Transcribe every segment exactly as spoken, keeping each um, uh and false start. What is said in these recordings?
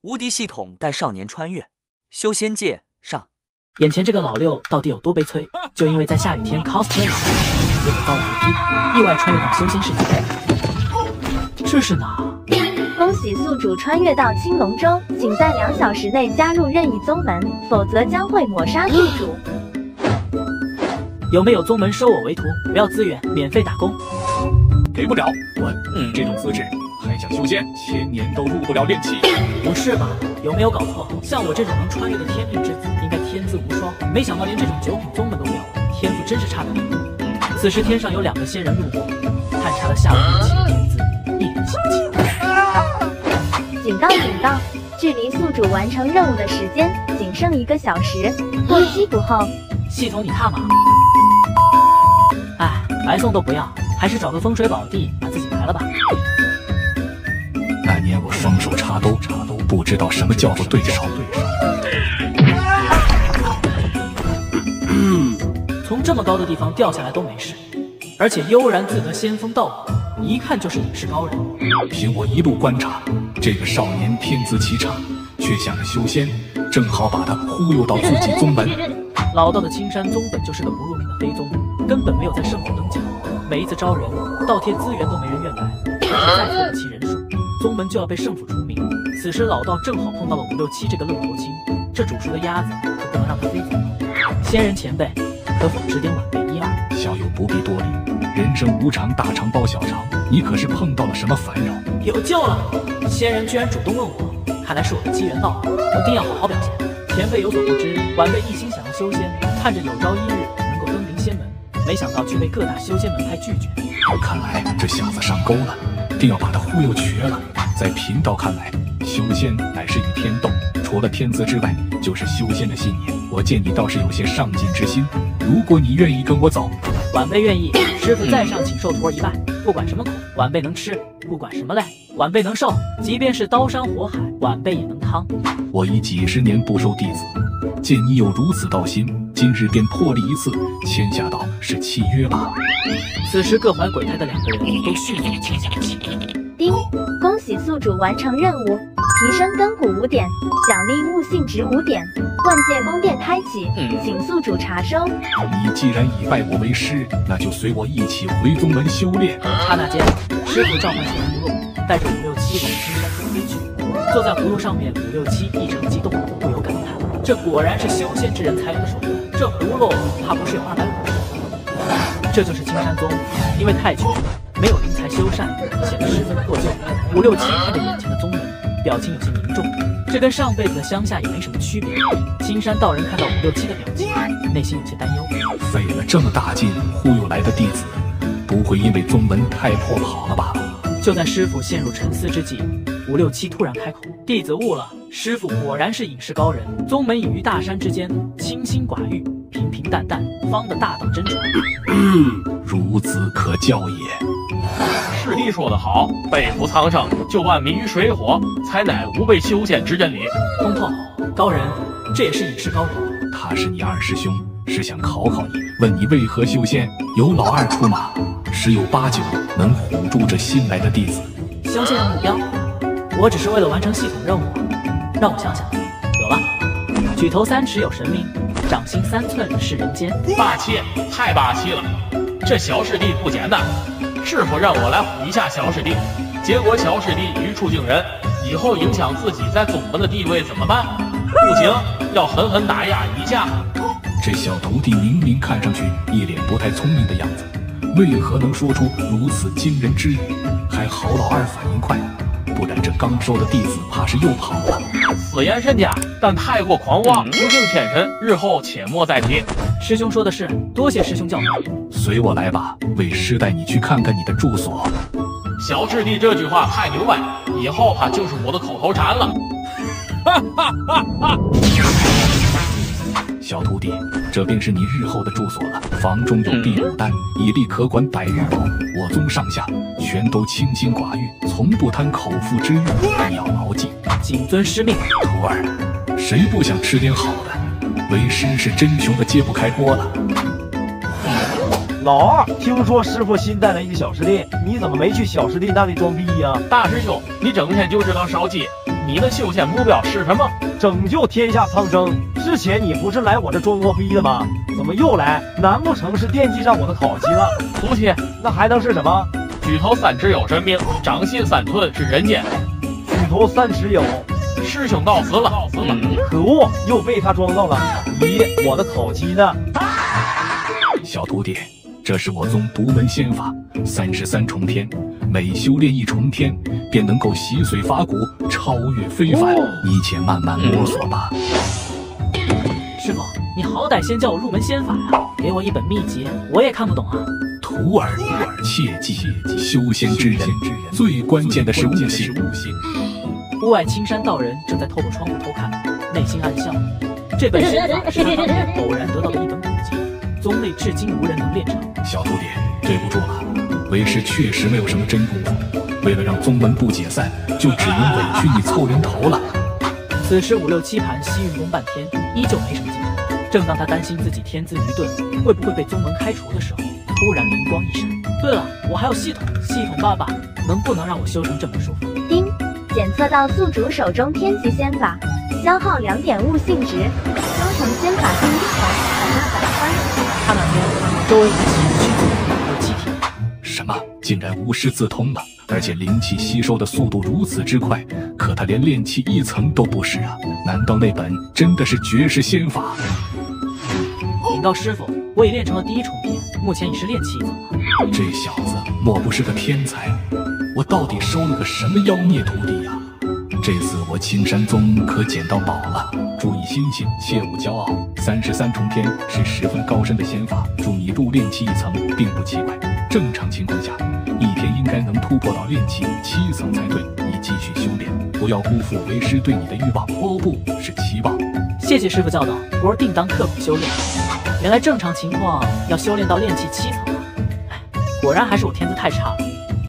无敌系统带少年穿越，修仙界上。 眼前这个老六到底有多悲催？就因为在下雨天 cosplay， 结果遭雷劈，意外穿越到修仙世界。这是哪？ 恭喜宿主穿越到青龙州，请在两小时内加入任意宗门，否则将会抹杀宿主。 有没有宗门收我为徒？不要资源，免费打工。 给不了，我你这种资质还想修仙，千年都入不了炼气。 不是吧？有没有搞错？像我这种能穿越的天命之子，应该天资无双，没想到连这种九品宗门都没有，天赋真是差得离谱。此时天上有两个仙人路过，探查了下午六七的天资，一脸嫌弃。 警告警告！距离宿主完成任务的时间仅剩一个小时，过期不候。 系统你踏马！哎，白送都不要，还是找个风水宝地把自己埋了吧。 那年我双手插兜，插兜不知道什么叫做对手。 从这么高的地方掉下来都没事，而且悠然自得，仙风道骨，一看就是隐士高人。 凭我一路观察，这个少年天资奇差，却想着修仙，正好把他忽悠到自己宗门。 老道的青山宗本就是个不入名的非宗，根本没有在圣府登记。每一次招人，倒贴资源都没人愿来，而且再凑得齐人数，宗门就要被圣府除名。此时老道正好碰到了五六七这个愣头青，这煮熟的鸭子可不能让他飞走。仙人前辈，可否指点晚辈一二？ 小友不必多礼，人生无常，大肠包小肠，你可是碰到了什么烦扰？ 有救了！仙人居然主动问我，看来是我的机缘到了，一定要好好表现。前辈有所不知，晚辈一心想要修仙，盼着有朝一日能够登临仙门，没想到却被各大修仙门派拒绝。 看来这小子上钩了，定要把他忽悠瘸了。在贫道看来，修仙乃是与天斗，除了天资之外，就是修仙的信念。我见你倒是有些上进之心，如果你愿意跟我走， 晚辈愿意。师傅在上，请受徒儿一拜。不管什么苦，晚辈能吃；不管什么累，晚辈能受。即便是刀山火海，晚辈也能趟。 我已几十年不收弟子，见你有如此道心，今日便破例一次，签下道是契约吧。 此时各怀鬼胎的两个人都迅速签下了契约。 丁，恭喜宿主完成任务，提升根骨五点，奖励悟性值五点，万界宫殿开启，请宿主查收。 你既然已拜我为师，那就随我一起回宗门修炼。 刹那间，师傅召唤起葫芦，带着五六七往青山中飞去。坐在葫芦上面，五六七异常激动，不由感叹：这果然是修仙之人才有的手段。这葫芦怕不是有二百五十个。这就是青山宗，因为太穷，没有灵才修缮，显得十分破旧。五六七看着眼前的宗门，表情有些凝重。这跟上辈子的乡下也没什么区别。青山道人看到五六七的表情，内心有些担忧。 费了这么大劲忽悠来的弟子，不会因为宗门太破跑了吧？ 就在师傅陷入沉思之际，五六七突然开口：“弟子悟了，师傅果然是隐士高人。宗门隐于大山之间，清心寡欲，平平淡淡，方得大道真传。” 孺子可教也。 师弟说得好，背负苍生，就万民于水火，才乃吾辈修仙之真理。 通透，高人，这也是隐士高人。 他是你二师兄，是想考考你，问你为何修仙。有老二出马，十有八九能唬住这新来的弟子。 修仙的目标，我只是为了完成系统任务。让我想想，有了，举头三尺有神明，掌心三寸是人间。 霸气，太霸气了！这小师弟不简单。师傅让我来唬一下小师弟，结果小师弟语出惊人，以后影响自己在宗门的地位怎么办？不行，要狠狠打压一下。 这小徒弟明明看上去一脸不太聪明的样子，为何能说出如此惊人之语？还好老二反应快，不然这刚收的弟子怕是又跑了。 此言甚假，但太过狂妄，不敬天神，日后切莫再提。 师兄说的是，多谢师兄教诲。 随我来吧，为师带你去看看你的住所。 小师弟这句话太牛掰，以后他就是我的口头禅了。哈哈哈哈！ 小徒弟，这便是你日后的住所了。房中有避暑丹，以利可管百日宝。我宗上下全都清心寡欲，从不贪口腹之欲，你要牢记。 谨遵师命。 徒儿，谁不想吃点好的？为师是真穷的揭不开锅了。 老二，听说师傅新带了一个小师弟，你怎么没去小师弟那里装逼呀？ 大师兄，你整天就知道烧鸡， 你的修仙目标是什么？ 拯救天下苍生。之前你不是来我这装牛逼的吗？怎么又来？难不成是惦记上我的烤鸡了？ 徒弟， 那还能是什么？ 举头三尺有神明，掌心三寸是人间。 举头三尺有。 师兄到此了，到此了。 可恶，又被他装到了。咦，我的烤鸡呢？ 小徒弟，这是我宗独门仙法，三十三重天。每修炼一重天，便能够洗髓伐骨，超越非凡。哦、你且慢慢摸索吧。 师傅，你好歹先教我入门仙法呀、啊！给我一本秘籍，我也看不懂啊。 徒儿，切记，修仙之人最关键的是悟性。 屋外青山道人正在透过窗户偷看，内心暗笑。这本仙法是他当年偶然得到的一本古籍，宗内至今无人能练成。 小徒弟，对不住了。为师确实没有什么真功夫，为了让宗门不解散，就只能委屈你凑人头了。 此时五六七盘西运功半天，依旧没什么进展。正当他担心自己天资愚钝，会不会被宗门开除的时候，突然灵光一闪。对了，我还有系统，系统爸爸，能不能让我修成这门术法？ 丁，检测到宿主手中天级仙法，消耗两点悟性值，修成仙法第一层，采纳百分。 他那天周围灵气迅速有气体。 什么？竟然无师自通了，而且灵气吸收的速度如此之快，可他连炼气一层都不是啊！难道那本真的是绝世仙法？ 禀告师傅，我已练成了第一重天，目前已是炼气一层了。 这小子莫不是个天才？我到底收了个什么妖孽徒弟呀、啊？这次我青山宗可捡到宝了！注意心性，切勿骄傲。三十三重天是十分高深的仙法，助你入炼气一层并不奇怪。正常情况下，一天应该能突破到炼气七层才对。你继续修炼，不要辜负为师对你的欲望。哦，不是期望。 谢谢师傅教导，徒儿定当刻苦修炼。原来正常情况要修炼到炼气七层啊！哎，果然还是我天资太差了。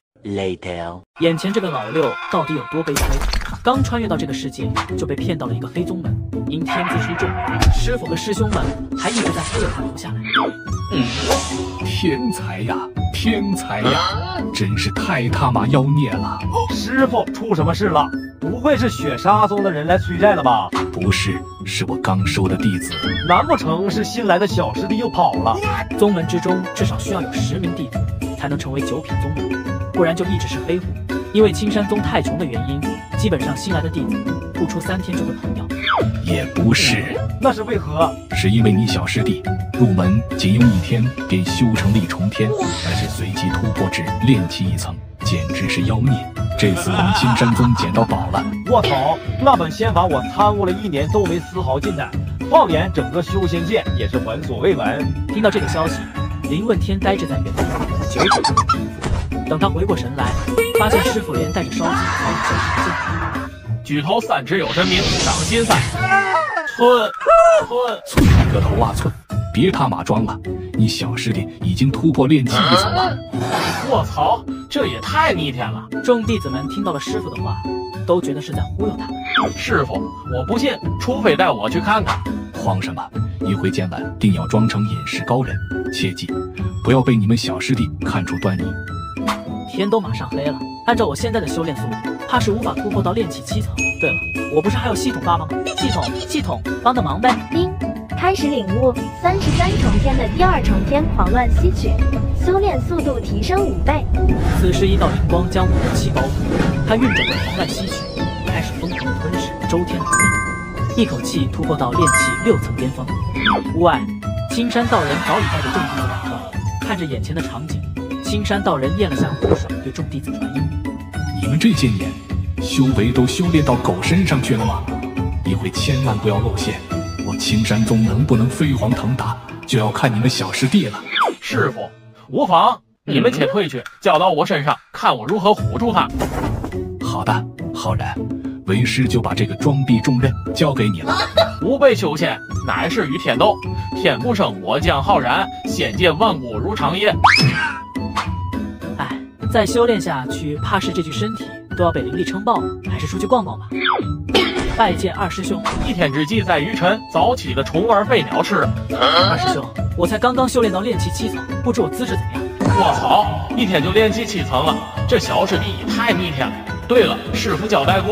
Later， 眼前这个老六到底有多悲催？刚穿越到这个世界，就被骗到了一个非宗门，因天资出众，师傅和师兄们还一直在忽悠他留下来。 嗯，天才呀，天才呀，真是太他妈妖孽了！ 师傅出什么事了？不会是雪沙宗的人来催债了吧？ 不是，是我刚收的弟子。 难不成是新来的小师弟又跑了？ 宗门之中至少需要有十名弟子才能成为九品宗门，不然就一直是黑户。因为青山宗太穷的原因，基本上新来的弟子不出三天就会跑掉。 也不是， 那是为何？ 是因为你小师弟入门仅用一天便修成力重天，而且随即突破至炼气一层，简直是妖孽。这次我们青山宗捡到宝了。 我操，那本仙法我参悟了一年都没丝毫进展，放眼整个修仙界也是闻所未闻。 听到这个消息，林问天呆滞在原地，久久不能平复。等他回过神来，发现师傅连带着烧鸡早已消失不见。 举头三尺有神明，掌心三寸寸寸个头啊寸！别他妈装了，你小师弟已经突破炼气一层了。 我操，这也太逆天了！ 众弟子们听到了师傅的话，都觉得是在忽悠他们。 师傅，我不信，除非带我去看看。 慌什么？一回见完定要装成隐士高人，切记不要被你们小师弟看出端倪。 天都马上黑了，按照我现在的修炼速度，怕是无法突破到炼气七层。对了，我不是还有系统爸爸吗？系统，系统，帮个忙呗！ 丁，开始领悟三十三重天的第二重天狂乱吸取，修炼速度提升五倍。 此时一道灵光将我的气包覆，他运转着狂乱吸取，开始疯狂吞噬周天的力，一口气突破到炼气六层巅峰。屋外，青山道人早已带着众弟子赶到，看着眼前的场景。青山道人咽了下口水，对众弟子传音：“ 你们这些年修为都修炼到狗身上去了吗？一会千万不要露馅，我青山宗能不能飞黄腾达，就要看你们小师弟了。” 师傅，无妨，你们且退去，交到我身上，看我如何唬住他。 好的，浩然，为师就把这个装逼重任交给你了。 吾辈修仙，乃是与天斗，天不生我将浩然，仙界万古如长夜。 哎，再修炼下去，怕是这具身体都要被灵力撑爆了，还是出去逛逛吧。拜见二师兄。 一天之计在于晨，早起的虫儿被鸟吃。 二师兄，我才刚刚修炼到炼气七层，不知我资质怎么样？ 我操，一天就炼气七层了，这小师弟也太逆天了。对了，师傅交代过，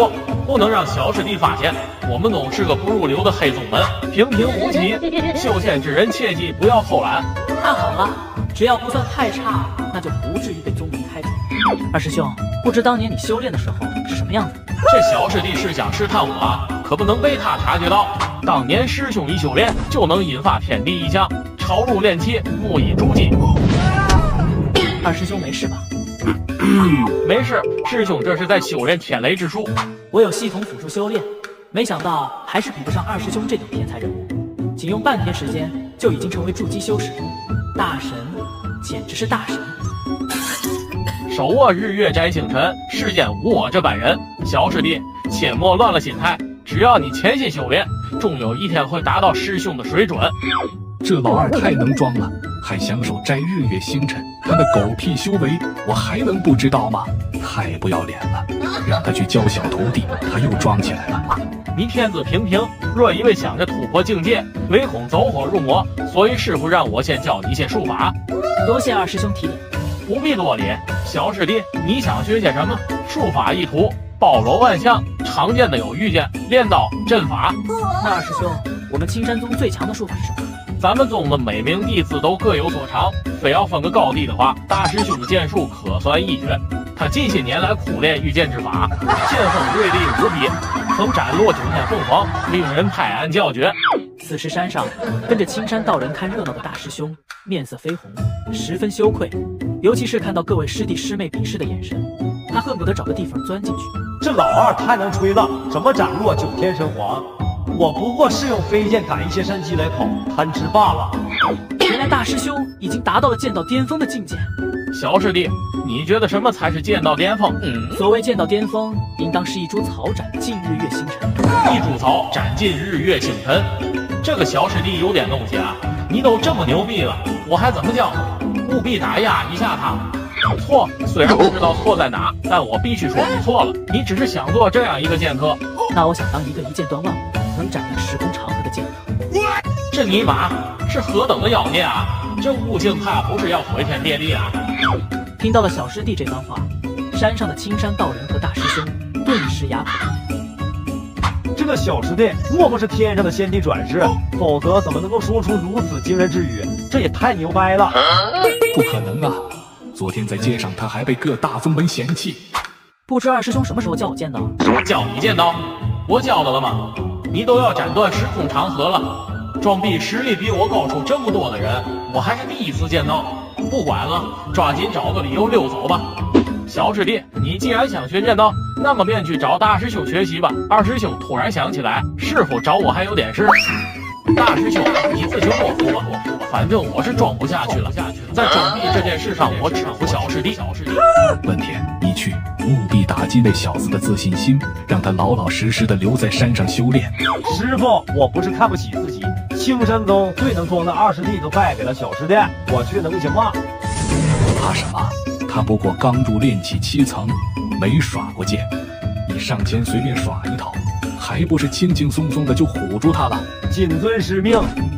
不能让小师弟发现，我们总是个不入流的黑宗门，平平无奇。修仙之人切记不要偷懒。 看好了，只要不算太差，那就不至于被宗门开除。二师兄，不知当年你修炼的时候是什么样子？ 这小师弟是想试探我啊，可不能被他察觉到。当年师兄一修炼，就能引发天地异象，超入炼气，木以筑基。 二师兄没事吧？ 没事，师兄这是在修炼天雷之术。 我有系统辅助修炼，没想到还是比不上二师兄这种天才人物。仅用半天时间就已经成为筑基修士，大神，简直是大神！ 手握日月摘星辰，世间无我这般人。小师弟，切莫乱了心态，只要你潜心修炼，终有一天会达到师兄的水准。 这老二太能装了，还享受摘日月星辰，他的狗屁修为我还能不知道吗？太不要脸了！让他去教小徒弟，他又装起来了。 你天资平平，若因为想着突破境界，唯恐走火入魔，所以师傅让我先教你一些术法。 多谢二师兄提点， 不必多礼。小师弟，你想学些什么？术法一图，包罗万象，常见的有御剑、练刀、阵法。 那二师兄，我们青山宗最强的术法是什么？ 咱们宗的每名弟子都各有所长，非要分个高低的话，大师兄的剑术可算一绝。他近些年来苦练御剑之法，剑锋锐利无比，曾斩落九天凤凰，令人拍案叫绝。 此时山上跟着青山道人看热闹的大师兄面色绯红，十分羞愧，尤其是看到各位师弟师妹鄙视的眼神，他恨不得找个地方钻进去。 这老二太能吹了，什么斩落九天神皇，我不过是用飞剑赶一些山鸡来跑，贪吃罢了。 原来大师兄已经达到了剑道巅峰的境界。 小师弟，你觉得什么才是剑道巅峰？嗯， 所谓剑道巅峰，应当是一株草斩尽日月星辰。 一株草斩尽日月星辰，这个小师弟有点东西啊！你都这么牛逼了，我还怎么教？务必打压一下他。错，虽然不知道错在哪，但我必须说你错了。你只是想做这样一个剑客。 那我想当一个一剑断万物，能斩断时空长河的剑客。 这尼玛是何等的妖孽啊！这悟性怕不是要毁天灭地啊！ 听到了小师弟这番话，山上的青山道人和大师兄顿时哑口无言。 这个小师弟莫不是天上的仙帝转世，否则怎么能够说出如此惊人之语？这也太牛掰了！ 不可能啊！昨天在街上他还被各大宗门嫌弃。 不知二师兄什么时候教我剑道？ 教你剑道？我教的了吗？你都要斩断时空长河了，装逼实力比我高出这么多的人，我还是第一次见到。不管了，抓紧找个理由溜走吧。小师弟，你既然想学剑道，那么便去找大师兄学习吧。二师兄突然想起来，师傅找我还有点事。大师兄，你自求多福吧，反正我是装不下去了。在装逼这件事上，我只服小师弟。小师弟， 问天，你去务必打击那小子的自信心，让他老老实实的留在山上修炼。 师傅，我不是看不起自己，青山宗最能装的二师弟都败给了小师弟，我却能行吗？ 怕什么？他不过刚入炼气七层，没耍过剑，你上前随便耍一套，还不是轻轻松松的就唬住他了？ 谨遵师命。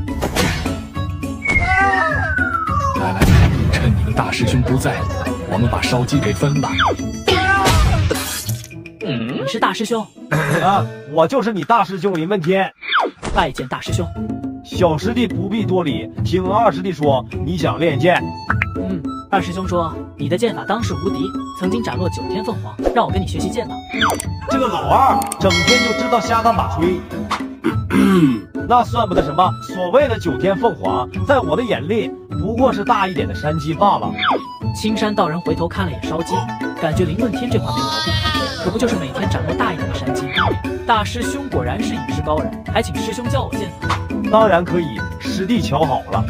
来来，趁你们大师兄不在，我们把烧鸡给分了。 你是大师兄啊，我就是你大师兄林问天， 拜见大师兄。 小师弟不必多礼，听二师弟说你想练剑。 嗯，二师兄说你的剑法当世无敌，曾经斩落九天凤凰，让我跟你学习剑道。 这个老二整天就知道瞎打马吹，那算不得什么。所谓的九天凤凰，在我的眼里不过是大一点的山鸡罢了。 青山道人回头看了眼烧鸡，感觉林问天这话没毛病，可不就是每天斩落大一点的山鸡？大师兄果然是饮食高人，还请师兄教我剑法。 当然可以，师弟瞧好了。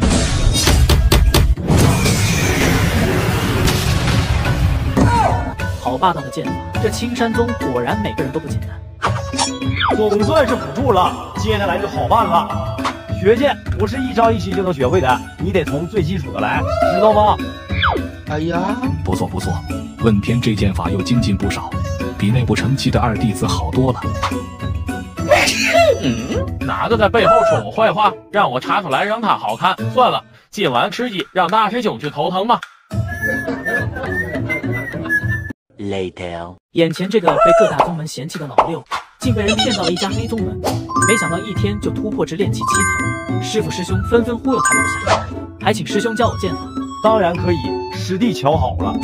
好霸道的剑法，这青山宗果然每个人都不简单。 总算是唬住了，接下来就好办了。学剑不是一朝一夕就能学会的，你得从最基础的来，知道吗？ 哎呀， 不错不错，问天这剑法又精进不少，比那不成器的二弟子好多了。 嗯，哪个在背后说我坏话，让我查出来让他好看？算了，今晚吃鸡，让大师兄去头疼吧。 Later， 眼前这个被各大宗门嫌弃的老六，竟被人骗到了一家黑宗门，没想到一天就突破至炼气七层。师傅师兄纷纷忽悠他留下，还请师兄教我剑法。 当然可以，师弟瞧好了。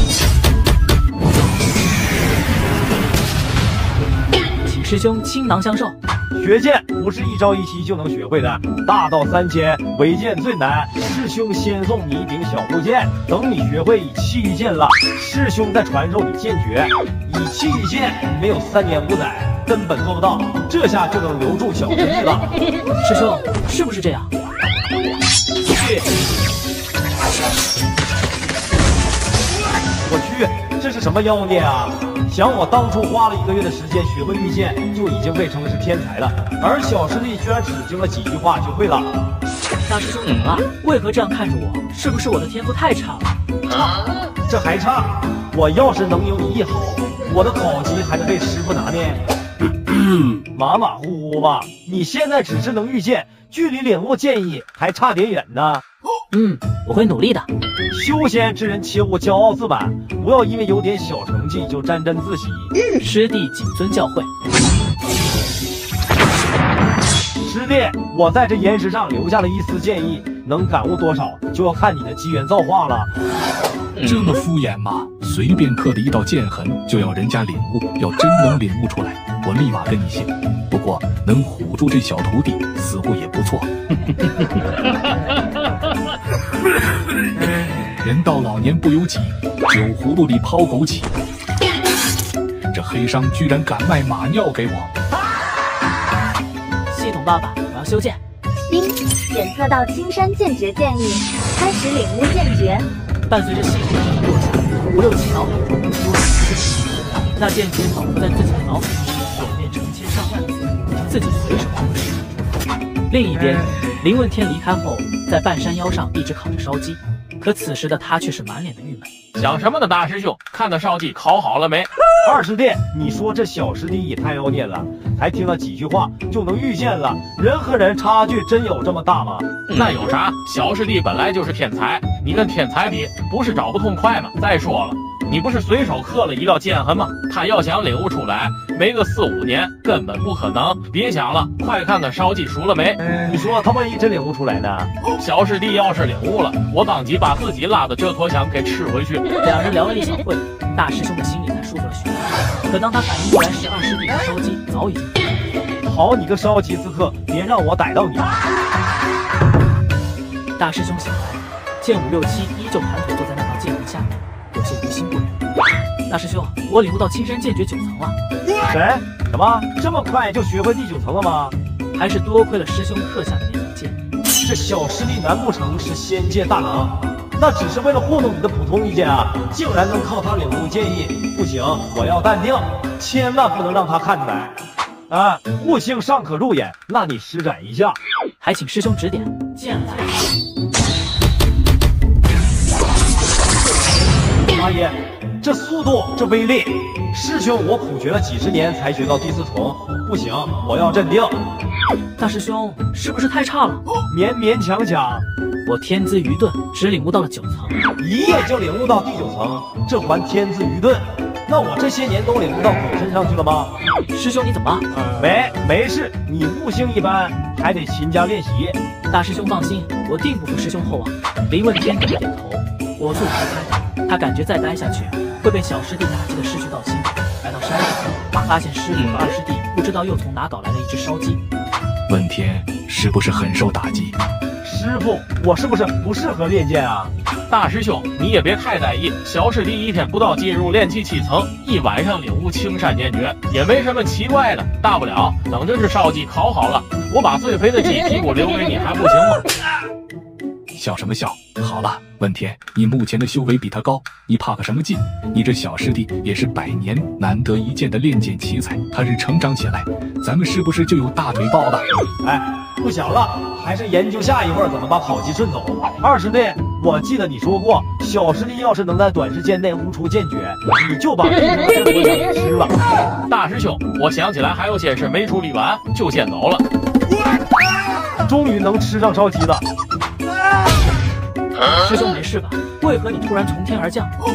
请师兄倾囊相授。 学剑不是一朝一夕就能学会的，大道三千，为剑最难。师兄先送你一柄小木剑，等你学会以气御剑了，师兄再传授你剑诀。以气御剑，没有三年五载，根本做不到。这下就能留住小师弟了。 师兄，是不是这样？去！ 我去，这是什么妖孽啊！想我当初花了一个月的时间学会御剑，就已经被称是天才了，而小师弟居然只经了几句话就会了。 大师兄怎么了？为何这样看着我？是不是我的天赋太差了？ 差？这还差？我要是能有你一好，我的考级还能被师傅拿呢。马马虎虎吧，你现在只是能御剑，距离领悟剑意还差点远呢。 嗯，我会努力的。 修仙之人切勿骄傲自满，不要因为有点小成绩就沾沾自喜。 师弟谨遵教诲。 师弟，我在这岩石上留下了一丝剑意，能感悟多少，就要看你的机缘造化了。 这么敷衍吗？随便刻的一道剑痕就要人家领悟，要真能领悟出来，我立马跟你姓。不过能唬住这小徒弟，似乎也不错。人到老年不由己，酒葫芦里抛枸杞。这黑商居然敢卖马尿给我！ 系统爸爸，我要修剑。 丁，检测到青山剑诀建议，开始领悟剑诀。 伴随着系统的落下，五六七脑海中多了一个词，那剑诀仿佛在自己的脑海中演变成千上万字，自己随手就能释放出来。另一边，林问天离开后，在半山腰上一直烤着烧鸡，可此时的他却是满脸的郁闷。 想什么呢，大师兄？看那烧鸡烤好了没？ 二师弟，你说这小师弟也太妖孽了，才听了几句话就能御剑了，人和人差距真有这么大吗？ 那有啥？小师弟本来就是天才，你跟天才比，不是找不痛快吗？再说了，你不是随手刻了一道剑痕吗？他要想领悟出来，没个四五年根本不可能。别想了，快看看烧鸡熟了没？ 你说他万一真领悟出来呢？ 小师弟要是领悟了，我当即把自己拉的这坨香给吃回去。 两人聊了一小会，大师兄的心里才舒服了许多。可当他反应过来时，二师弟的烧鸡早已经…… 好你个烧鸡刺客，别让我逮到你！ 大师兄醒来，见五六七依旧盘腿坐在那道剑痕下面，有些于心不忍。大师兄，我领悟到青山剑诀九层了。 谁？什么？这么快就学会第九层了吗？ 还是多亏了师兄刻下的那条剑。 这小师弟难不成是仙界大能？那只是为了糊弄你的普通意见啊！竟然能靠他领悟剑意，不行，我要淡定，千万不能让他看出来。啊，悟性尚可入眼，那你施展一下。 还请师兄指点。剑来！ 阿爷，这速度，这威力，师兄我苦学了几十年才学到第四重，不行，我要镇定。 大师兄是不是太差了？ 勉勉强强。 我天资愚钝，只领悟到了九层， 一夜就领悟到第九层，这还天资愚钝？那我这些年都领悟到你身上去了吗？ 师兄你怎么了？ 没没事，你悟性一般，还得勤加练习。 大师兄放心，我定不负师兄厚望。林问天点了点头，我速离开。他感觉再待下去会被小师弟打击的失去道心。来到山上，发现师傅和二师弟不知道又从哪搞来了一只烧鸡。 问天是不是很受打击？ 师傅，我是不是不适合练剑啊？ 大师兄，你也别太在意，小师弟一天不到进入炼气七层，一晚上领悟青山剑诀，也没什么奇怪的。大不了等这只烧鸡烤好了，我把最肥的鸡屁股留给你，还不行吗？ 笑什么笑？好了，问天，你目前的修为比他高，你怕个什么劲？你这小师弟也是百年难得一见的练剑奇才，他日成长起来，咱们是不是就有大腿抱了？ 哎，不想了，还是研究下一会儿怎么把烤鸡顺走。二师弟，我记得你说过，小师弟要是能在短时间内悟出剑诀，你就把这锅先回家吃了。 大师兄，我想起来还有些事没处理完，就先走了。 终于能吃上烧鸡了。 师兄没事吧？为何你突然从天而降？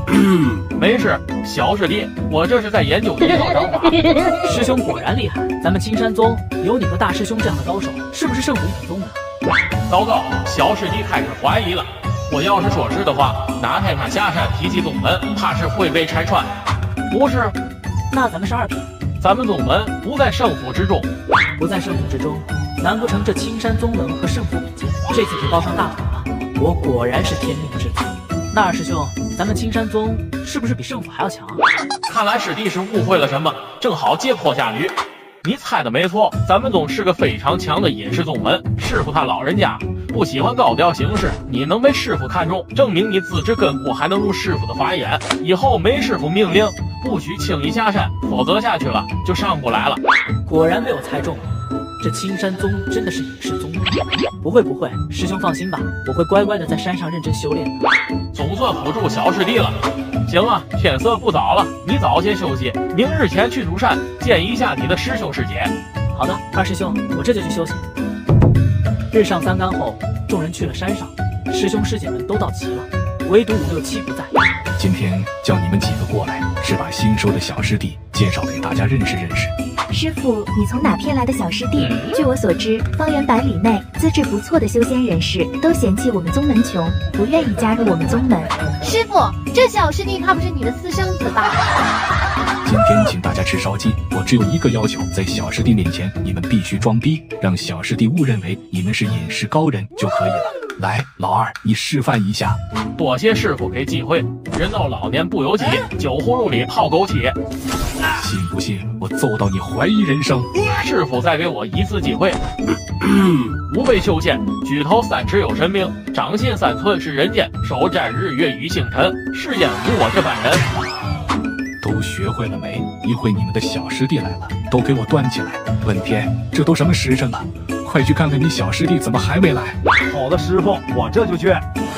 没事，小师弟，我这是在研究一套掌法。 师兄果然厉害，咱们青山宗有你和大师兄这样的高手，是不是胜负一统宗呢？ 糟糕，小师弟开始怀疑了。我要是说是的话，哪天他下山提起宗门，怕是会被拆穿。不是， 那咱们是二品。 咱们宗门不在胜负之中， 不在胜负之中，难不成这青山宗能和胜负比肩？这次可报上大腿了，我果然是天命之子。那二师兄，咱们青山宗是不是比胜负还要强啊？ 看来师弟是误会了什么，正好借坡下驴。你猜的没错，咱们宗是个非常强的隐士宗门，师傅他老人家不喜欢高调行事，你能被师傅看中，证明你资质根固，还能入师傅的法眼。以后没师傅命令，不许轻易下山，否则下去了就上不来了。 果然被我猜中了，这青山宗真的是隐士宗。不会不会，师兄放心吧，我会乖乖的在山上认真修炼的。 总算辅助小师弟了。行啊，天色不早了，你早些休息，明日前去主山见一下你的师兄师姐。 好的，二师兄，我这就去休息。日上三竿后，众人去了山上，师兄师姐们都到齐了，唯独五六七不在。 今天叫你们几个过来，是把新收的小师弟介绍给大家认识认识。 师傅，你从哪骗来的小师弟？据我所知，方圆百里内资质不错的修仙人士都嫌弃我们宗门穷，不愿意加入我们宗门。 师傅，这小师弟他不是你的私生子吧？ 今天请大家吃烧鸡，我只有一个要求，在小师弟面前，你们必须装逼，让小师弟误认为你们是隐士高人就可以了。来，老二，你示范一下。 多谢师傅给机会，人到老年不由己，酒葫芦里泡枸杞。 信不信我揍到你怀疑人生？ 师傅再给我一次机会。吾辈修仙，举头三尺有神明，掌心三寸是人间，手沾日月与星辰，世间无我这般人。 都学会了没？一会你们的小师弟来了，都给我端起来。问天，这都什么时辰了？快去看看你小师弟怎么还没来。 好的，师傅，我这就去。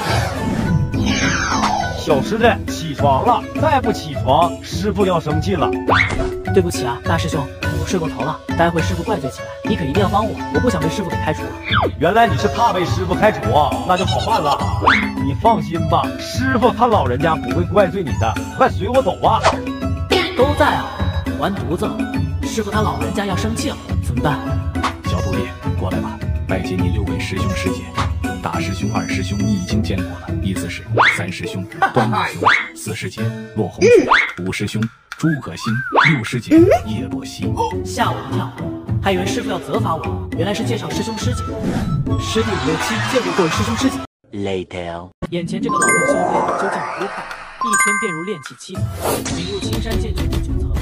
小师弟，起床了，再不起床，师傅要生气了。 对不起啊，大师兄，我睡过头了，待会师傅怪罪起来，你可一定要帮我，我不想被师傅给开除了。 原来你是怕被师傅开除啊，那就好办了。你放心吧，师傅他老人家不会怪罪你的，快随我走吧。 都在啊，完犊子了，师傅他老人家要生气了，怎么办？ 小徒弟，过来吧，拜见你六位师兄师姐。大师兄、二师兄你已经见过了，依次是三师兄端木兄，四师姐骆红雪，五师兄诸葛新，六师姐叶洛西。 吓我一跳，还以为师傅要责罚我，原来是介绍师兄师姐。师弟五六七见过各位师兄师姐。 Later， 眼前这个老肉修炼究竟有多快？一天便入炼气七层，领入青山剑诀第九层，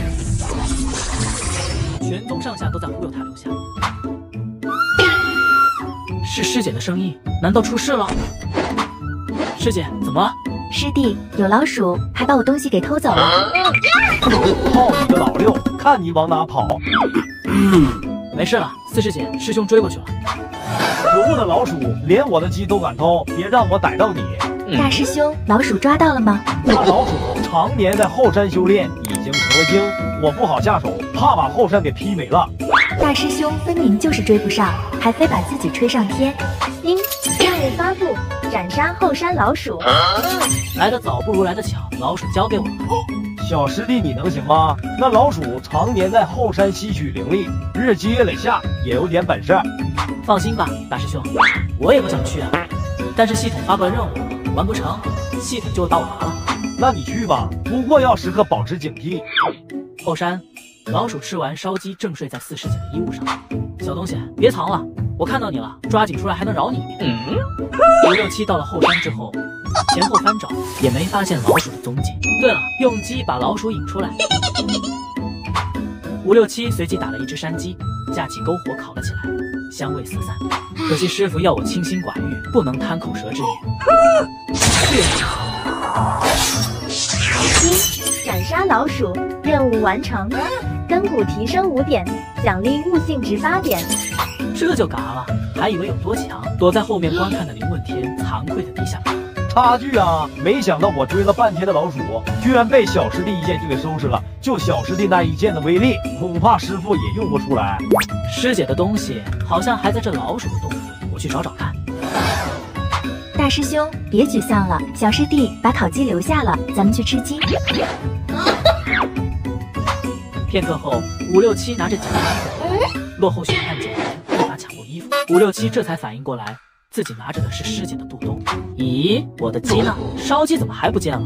全宗上下都在忽悠他留下。是师姐的声音，难道出事了？师姐，怎么了？ 师弟，有老鼠，还把我东西给偷走了。 操你个老六，看你往哪跑！ 没事了，四师姐，师兄追过去了。 可恶的老鼠，连我的鸡都敢偷，别让我逮到你！ 大师兄，老鼠抓到了吗？ 那老鼠常年在后山修炼，已经成了精，我不好下手，怕把后山给劈没了。 大师兄分明就是追不上，还非把自己吹上天。 因任务发布，斩杀后山老鼠。 来得早不如来得巧，老鼠交给我了。 小师弟，你能行吗？那老鼠常年在后山吸取灵力，日积月累下也有点本事。 放心吧，大师兄，我也不想去啊，但是系统发布了任务，完不成，系统就会把我拿了。 那你去吧，不过要时刻保持警惕。 后山，老鼠吃完烧鸡，正睡在四师姐的衣物上。小东西，别藏了，我看到你了，抓紧出来，还能饶你一命。五六七到了后山之后，前后翻找也没发现老鼠的踪迹。对了，用鸡把老鼠引出来。五六七随即打了一只山鸡，架起篝火烤了起来，香味四散。可惜师傅要我清心寡欲，不能贪口舌之欲。 一斩杀老鼠，任务完成，根骨提升五点，奖励悟性值八点。 这就嘎了，还以为有多强，躲在后面观看的林问天惭愧的低下头。 差距啊！没想到我追了半天的老鼠，居然被小师弟一剑就给收拾了。就小师弟那一剑的威力，恐怕师傅也用不出来。 师姐的东西好像还在这老鼠的洞里，我去找找看。 大师兄，别沮丧了，小师弟把烤鸡留下了，咱们去吃鸡。 片刻后，五六七拿着几个衣服，落后血汗者立马抢过衣服。五六七这才反应过来，自己拿着的是师姐的肚兜。咦，我的鸡呢？烧鸡怎么还不见了？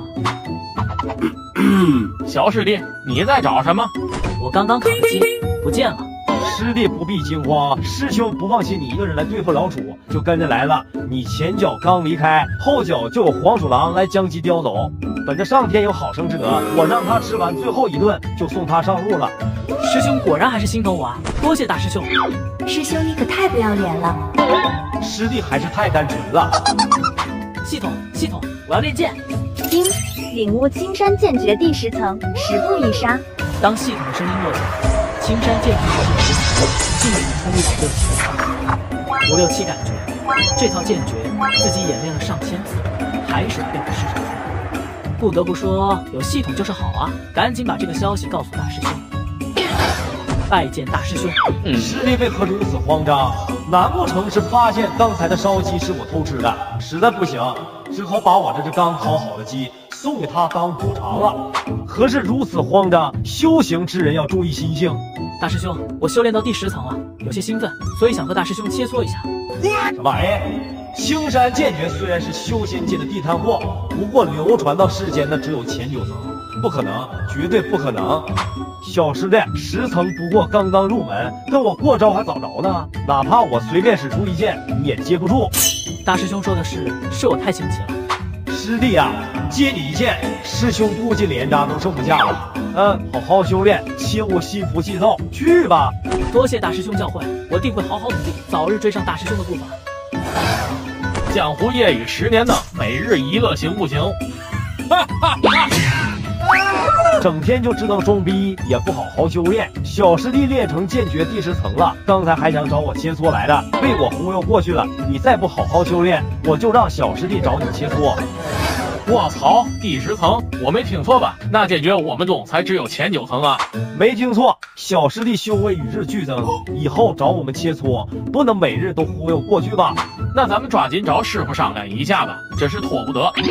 小师弟，你在找什么？ 我刚刚烤的鸡不见了。 师弟不必惊慌，师兄不放心你一个人来对付老楚，就跟着来了。你前脚刚离开，后脚就有黄鼠狼来将鸡叼走。本着上天有好生之德，我让他吃完最后一顿，就送他上路了。 师兄果然还是心疼我啊，多谢大师兄。 师兄你可太不要脸了。 师弟还是太单纯了。 系统系统，我要练剑。 丁，领悟青山剑诀第十层，十步一杀。 当系统的声音落下，青山剑诀第十层，技能穿越五六七。五六七感觉这套剑诀自己演练了上千次，还是背不是人。不得不说，有系统就是好啊！赶紧把这个消息告诉大师兄。拜见大师兄。 嗯、师弟为何如此慌张？难不成是发现刚才的烧鸡是我偷吃的？实在不行，只好把我这只刚烤好的鸡送给他当补偿了。何事如此慌张？修行之人要注意心性。 大师兄，我修炼到第十层了，有些兴奋，所以想和大师兄切磋一下。 什么玩意？青山剑诀虽然是修仙界的地摊货，不过流传到世间的只有前九层，不可能，绝对不可能。小师弟，十层不过刚刚入门，跟我过招还早着呢。哪怕我随便使出一剑，你也接不住。 大师兄说的是，是我太心急了。 师弟啊，接你一剑，师兄估计连渣都剩不下了。嗯，好好修炼，切勿心浮气躁。去吧。 多谢大师兄教诲，我定会好好努力，早日追上大师兄的步伐。 江湖夜雨十年灯，每日一乐行不行？哈哈哈！ 整天就知道装逼，也不好好修炼。小师弟练成剑诀第十层了，刚才还想找我切磋来的，被我忽悠过去了。你再不好好修炼，我就让小师弟找你切磋。 我操，第十层，我没听错吧？那剑诀我们中才只有前九层啊！ 没听错，小师弟修为与日俱增，以后找我们切磋，不能每日都忽悠过去吧？ 那咱们抓紧找师傅商量一下吧，这是拖不得。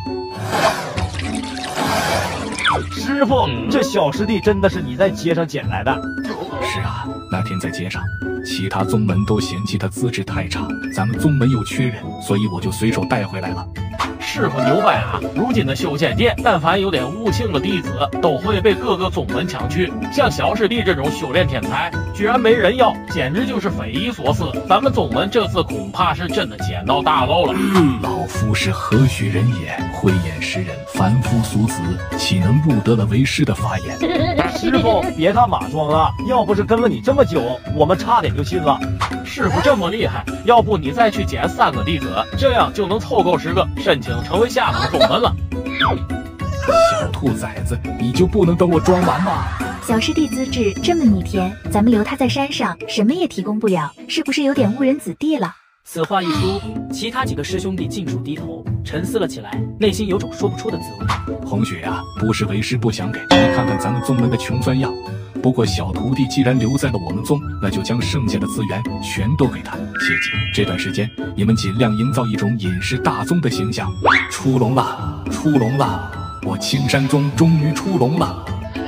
师傅，这小师弟真的是你在街上捡来的？ 是啊，那天在街上，其他宗门都嫌弃他资质太差，咱们宗门又缺人，所以我就随手带回来了。 师傅牛掰啊！如今的修仙界，但凡有点悟性的弟子，都会被各个宗门抢去。像小师弟这种修炼天才，居然没人要，简直就是匪夷所思。咱们宗门这次恐怕是真的捡到大漏了。 老夫是何许人也？慧眼识人，凡夫俗子岂能入得了为师的法眼？ 师傅，别看马装了，要不是跟了你这么久，我们差点就信了。 师傅这么厉害，要不你再去捡三个弟子，这样就能凑够十个，申请成为下等宗门了。 小兔崽子，你就不能等我装完吗？ 小师弟资质这么逆天，咱们留他在山上，什么也提供不了，是不是有点误人子弟了？ 此话一出，其他几个师兄弟尽数低头，沉思了起来，内心有种说不出的滋味。 红雪呀、啊，不是为师不想给你看看咱们宗门的穷酸样。不过小徒弟既然留在了我们宗，那就将剩下的资源全都给他。切记，这段时间你们尽量营造一种隐士大宗的形象。出笼了，出笼了！我青山宗终于出笼了。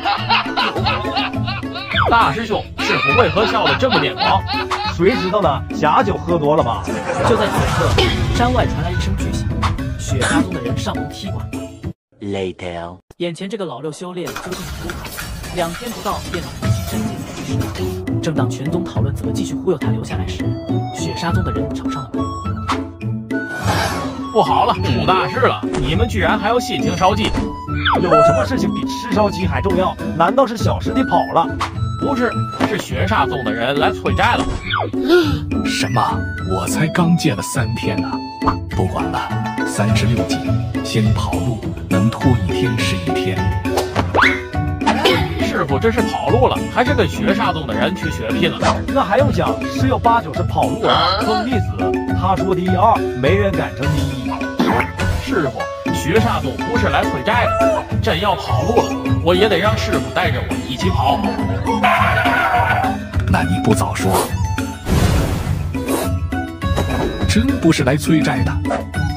大师兄，师傅为何笑得这么癫狂？ 谁知道呢？假酒喝多了吧？ 就在此刻，山外传来一声巨响，雪沙宗的人上门踢馆。 Later， 眼前这个老六修炼究竟如何？两天不到便能青山剑第十层。正当全宗讨论怎么继续忽悠他留下来时，雪沙宗的人找上了门。 不好了，出大事了！你们居然还有心情烧鸡？ 有什么事情比吃烧鸡还重要？难道是小师弟跑了？ 不是，是雪沙宗的人来催债了。 什么？我才刚戒了三天呢、啊！不管了，三十六计，先跑路，能拖一天是一天。 师傅这是跑路了，还是跟雪沙宗的人去血拼了？ 那还用讲，十有八九是跑路了。坑弟子，他说第一二，没人敢称第一。 师傅，雪沙宗不是来催债的，真要跑路了，我也得让师傅带着我一起跑。 那你不早说，真不是来催债的。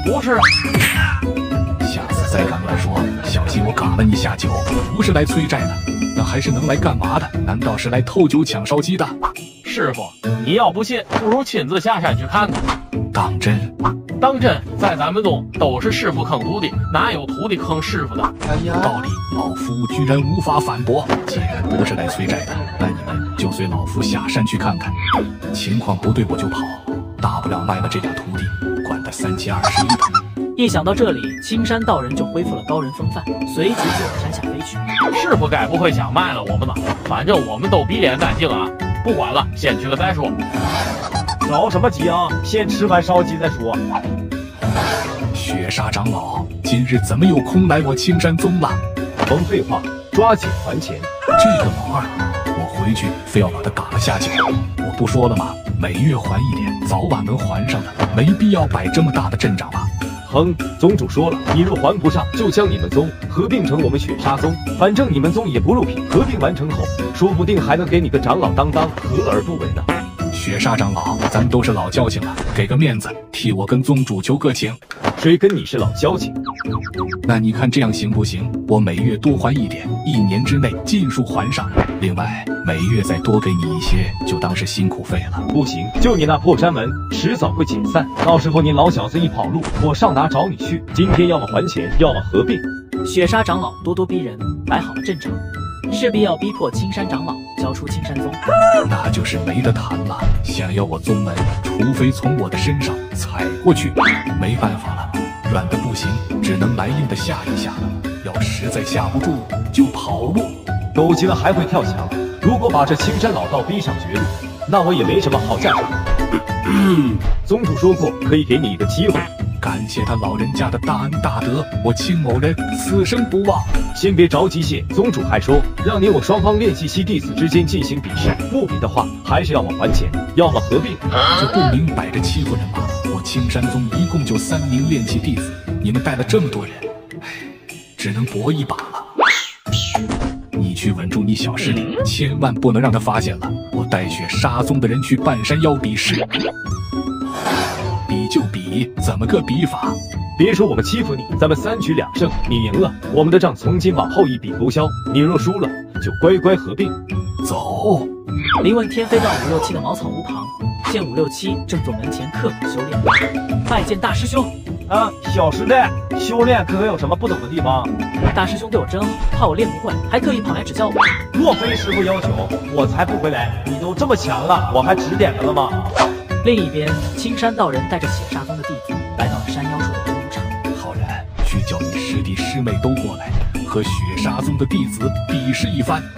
不是。 下次再敢乱说，小心我嘎了你下酒。不是来催债的，那还是能来干嘛的？难道是来偷酒抢烧鸡的？ 师傅，你要不信，不如亲自下山去看看。 当真？ 当真，在咱们中都是师傅坑徒弟，哪有徒弟坑师傅的？ 有道理，老夫居然无法反驳。既然不是来催债的，那你们就随老夫下山去看看。情况不对我就跑，大不了卖了这俩徒弟，管他三七二十一的。 一想到这里，青山道人就恢复了高人风范，随即就往山下飞去。 师傅该不会想卖了我们吧？反正我们都鼻脸干净啊！不管了，先去了再说。 着什么急啊？先吃完烧鸡再说。 雪沙长老，今日怎么有空来我青山宗了？ 甭废话，抓紧还钱。 这个毛二，我回去非要把他打了下酒。我不说了吗？每月还一点，早晚能还上的，没必要摆这么大的阵仗吧？ 哼，宗主说了，你若还不上，就将你们宗合并成我们雪沙宗。反正你们宗也不入品，合并完成后，说不定还能给你个长老当当，何而不为呢？ 雪沙长老，咱们都是老交情了，给个面子，替我跟宗主求个情。 谁跟你是老交情？ 那你看这样行不行？我每月多还一点，一年之内尽数还上。另外，每月再多给你一些，就当是辛苦费了。 不行，就你那破山门，迟早会解散。到时候你老小子一跑路，我上哪找你去？今天要么还钱，要么合并。 雪沙长老咄咄逼人，摆好了阵仗，势必要逼迫青山长老交出青山宗。 那就是没得谈了。想要我宗门，除非从我的身上踩过去。没办法了，软的不行，只能来硬的下一下。要实在下不住，就跑路。 狗急了还会跳墙。如果把这青山老道逼上绝路，那我也没什么好下场。宗主说过，可以给你一个机会。 感谢他老人家的大恩大德，我青某人此生不忘。 先别着急谢，宗主还说让你我双方练习期弟子之间进行比试，不比的话，还是要么还钱，要么合并。 这不明摆着欺负人吗？我青山宗一共就三名练气弟子，你们带了这么多人，唉，只能搏一把了。你去稳住你小师弟，千万不能让他发现了。我带雪沙宗的人去半山腰比试。比就比，怎么个比法？ 别说我们欺负你，咱们三局两胜，你赢了，我们的账从今往后一笔勾销；你若输了，就乖乖合并。 走。 林问天飞到五六七的茅草屋旁，见五六七正坐门前刻苦修炼，拜见大师兄。 啊，小师弟，修炼可有什么不懂的地方？ 大师兄对我真好，怕我练不会，还特意跑来指教我。 若非师傅要求，我才不回来。你都这么强了，我还指点他了吗？ 另一边，青山道人带着雪沙宗的弟子来到了山腰处的文武场。 浩然，去叫你师弟师妹都过来，和雪沙宗的弟子比试一番。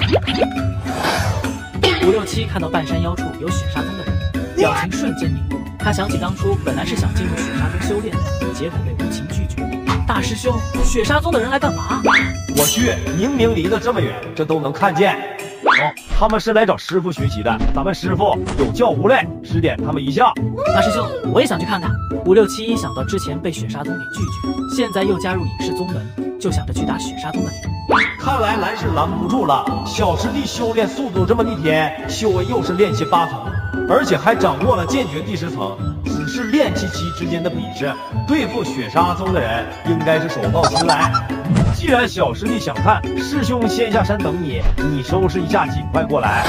五六七看到半山腰处有雪沙宗的人，表情瞬间凝固。他想起当初本来是想进入雪沙宗修炼的，结果被无情拒绝。大师兄，雪沙宗的人来干嘛？ 我去，明明离得这么远，这都能看见。哦，他们是来找师傅学习的，咱们师傅有教无类，指点他们一下。 大师兄，我也想去看看。五六七一想到之前被雪沙宗给拒绝，现在又加入隐士宗门，就想着去打雪沙宗的脸。 看来咱是拦不住了，小师弟修炼速度这么逆天，修为又是练气八层，而且还掌握了剑诀第十层，只是练气期之间的比试，对付雪沙宗的人应该是手到擒来。既然小师弟想看，师兄先下山等你，你收拾一下，尽快过来。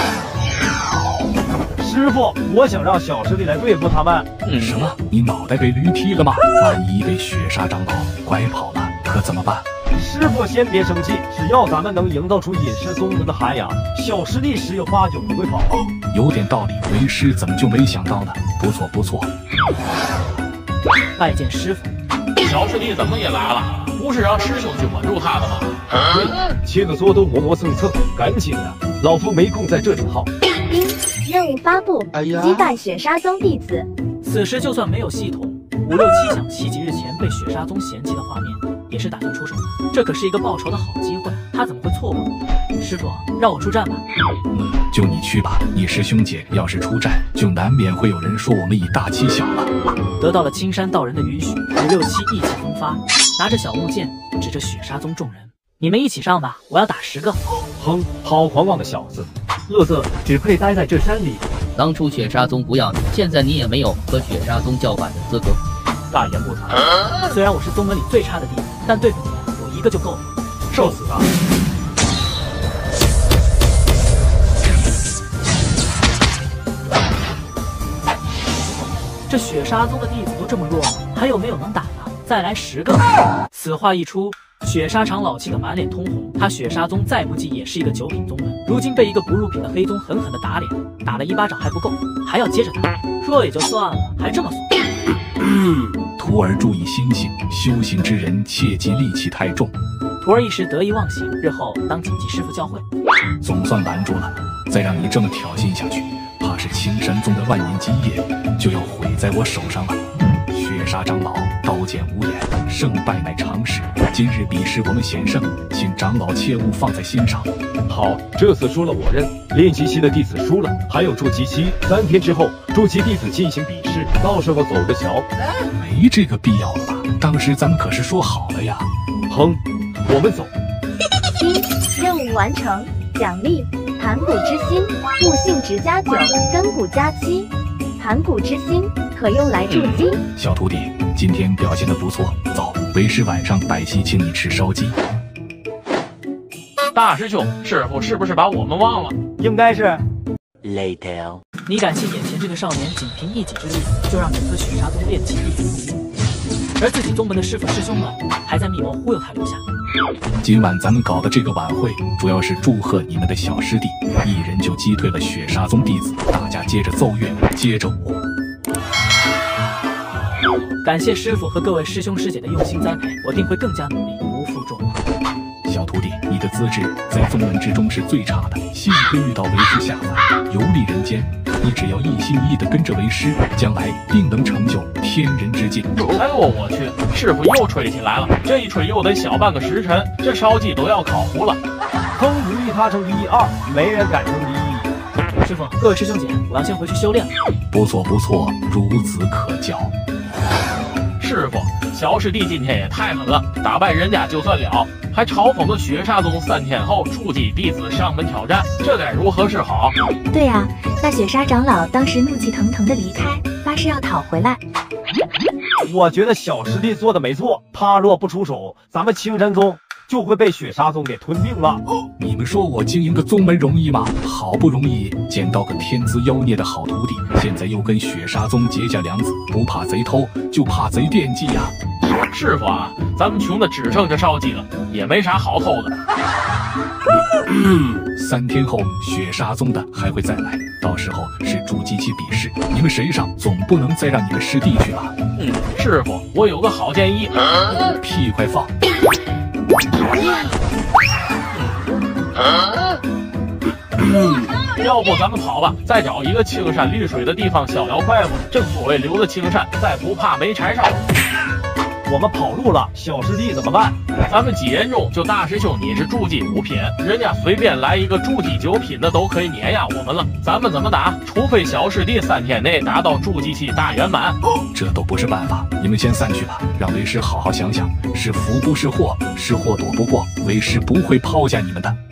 师傅，我想让小师弟来对付他们。 嗯、什么？你脑袋被驴踢了吗？万一被雪沙长老拐跑了，可怎么办？ 师傅先别生气，只要咱们能营造出隐士宗门的涵养，小师弟十有八九不会跑。 有点道理，为师怎么就没想到呢？不错不错。 拜见师傅。 小师弟怎么也来了？不是让师兄去稳住他的吗？ 对，切个梭都磨磨蹭蹭，赶紧的，老夫没空在这里耗。 一任务发布，击败雪沙宗弟子。 此时就算没有系统，五六七想起几日前被雪沙宗嫌弃的画面，也是打算出手的。这可是一个报仇的好机会，他怎么会错过呢？师傅，让我出战吧。 嗯，就你去吧。你师兄姐要是出战，就难免会有人说我们以大欺小了。 得到了青山道人的允许，五六七意气风发，拿着小木剑指着雪沙宗众人：“你们一起上吧，我要打十个。” 哼，好狂妄的小子，乐色只配待在这山里。 当初雪沙宗不要你，现在你也没有和雪沙宗叫板的资格。 大言不惭。虽然我是宗门里最差的弟子，但对付你们，我一个就够了。 受死吧！ 这雪沙宗的弟子都这么弱吗？还有没有能打的？再来十个！此话一出，雪沙长老气得满脸通红。他雪沙宗再不济也是一个九品宗门，如今被一个不入品的黑宗狠狠地打脸，打了一巴掌还不够，还要接着打。弱也就算了，还这么怂。 徒儿注意心性，修行之人切忌戾气太重。 徒儿一时得意忘形，日后当谨记师傅教诲。 总算拦住了，再让你这么挑衅下去，怕是青山宗的万年基业就要毁在我手上了。雪沙长老刀剑无眼，胜败乃常事。今日比试我们险胜，请长老切勿放在心上。 好，这次输了我认。练气期的弟子输了，还有筑基期，三天之后筑基弟子进行比试，到时候走着瞧。 没这个必要了吧？当时咱们可是说好了呀。 哼，我们走。 一、任务完成，奖励盘古之心，悟性值加九，根骨加七。盘古之心可用来筑基。 小徒弟，今天表现得不错，走，为师晚上拜席请你吃烧鸡。 大师兄，师傅是不是把我们忘了？ 应该是。 Later， 你感谢眼前这个少年仅凭一己之力就让整个雪沙宗练气一举入名，而自己宗门的师傅师兄们还在密谋忽悠他留下。 今晚咱们搞的这个晚会，主要是祝贺你们的小师弟一人就击退了雪沙宗弟子，大家接着奏乐，接着舞。 感谢师傅和各位师兄师姐的用心栽培，我定会更加努力，不负众望。 小徒弟，你的资质在宗门之中是最差的，幸亏遇到为师下凡，游历人间。你只要一心一意地跟着为师，将来定能成就天人之境。 哎呦我去，师傅又吹起来了，这一吹又得小半个时辰，这烧鸡都要烤糊了。 坑不易他成第一二，没人敢称第一。 师傅，各位师兄姐，我要先回去修炼了。 不错不错，孺子可教。 师傅，小师弟今天也太狠了，打败人家就算了，还嘲讽了雪沙宗三天后初级弟子上门挑战，这该如何是好？ 对啊，那雪沙长老当时怒气腾腾的离开，发誓要讨回来。 我觉得小师弟做的没错，他若不出手，咱们青山宗就会被雪沙宗给吞并了。 你们说我经营个宗门容易吗？好不容易捡到个天资妖孽的好徒弟，现在又跟雪沙宗结下梁子，不怕贼偷，就怕贼惦记呀。 师傅啊，咱们穷的只剩这烧鸡了，也没啥好偷的。 三天后雪沙宗的还会再来，到时候是筑基期比试，你们谁上总不能再让你们师弟去吧？ 嗯，师傅，我有个好建议。 屁快放！ 要不咱们跑吧，再找一个青山绿水的地方逍遥快活。正所谓留得青山，再不怕没柴烧。 我们跑路了，小师弟怎么办？ 咱们几人中就大师兄你是筑基五品，人家随便来一个筑基九品的都可以碾压我们了。咱们怎么打？除非小师弟三天内达到筑基期大圆满。 这都不是办法，你们先散去吧，让为师好好想想，是福不是祸，是祸躲不过，为师不会抛下你们的。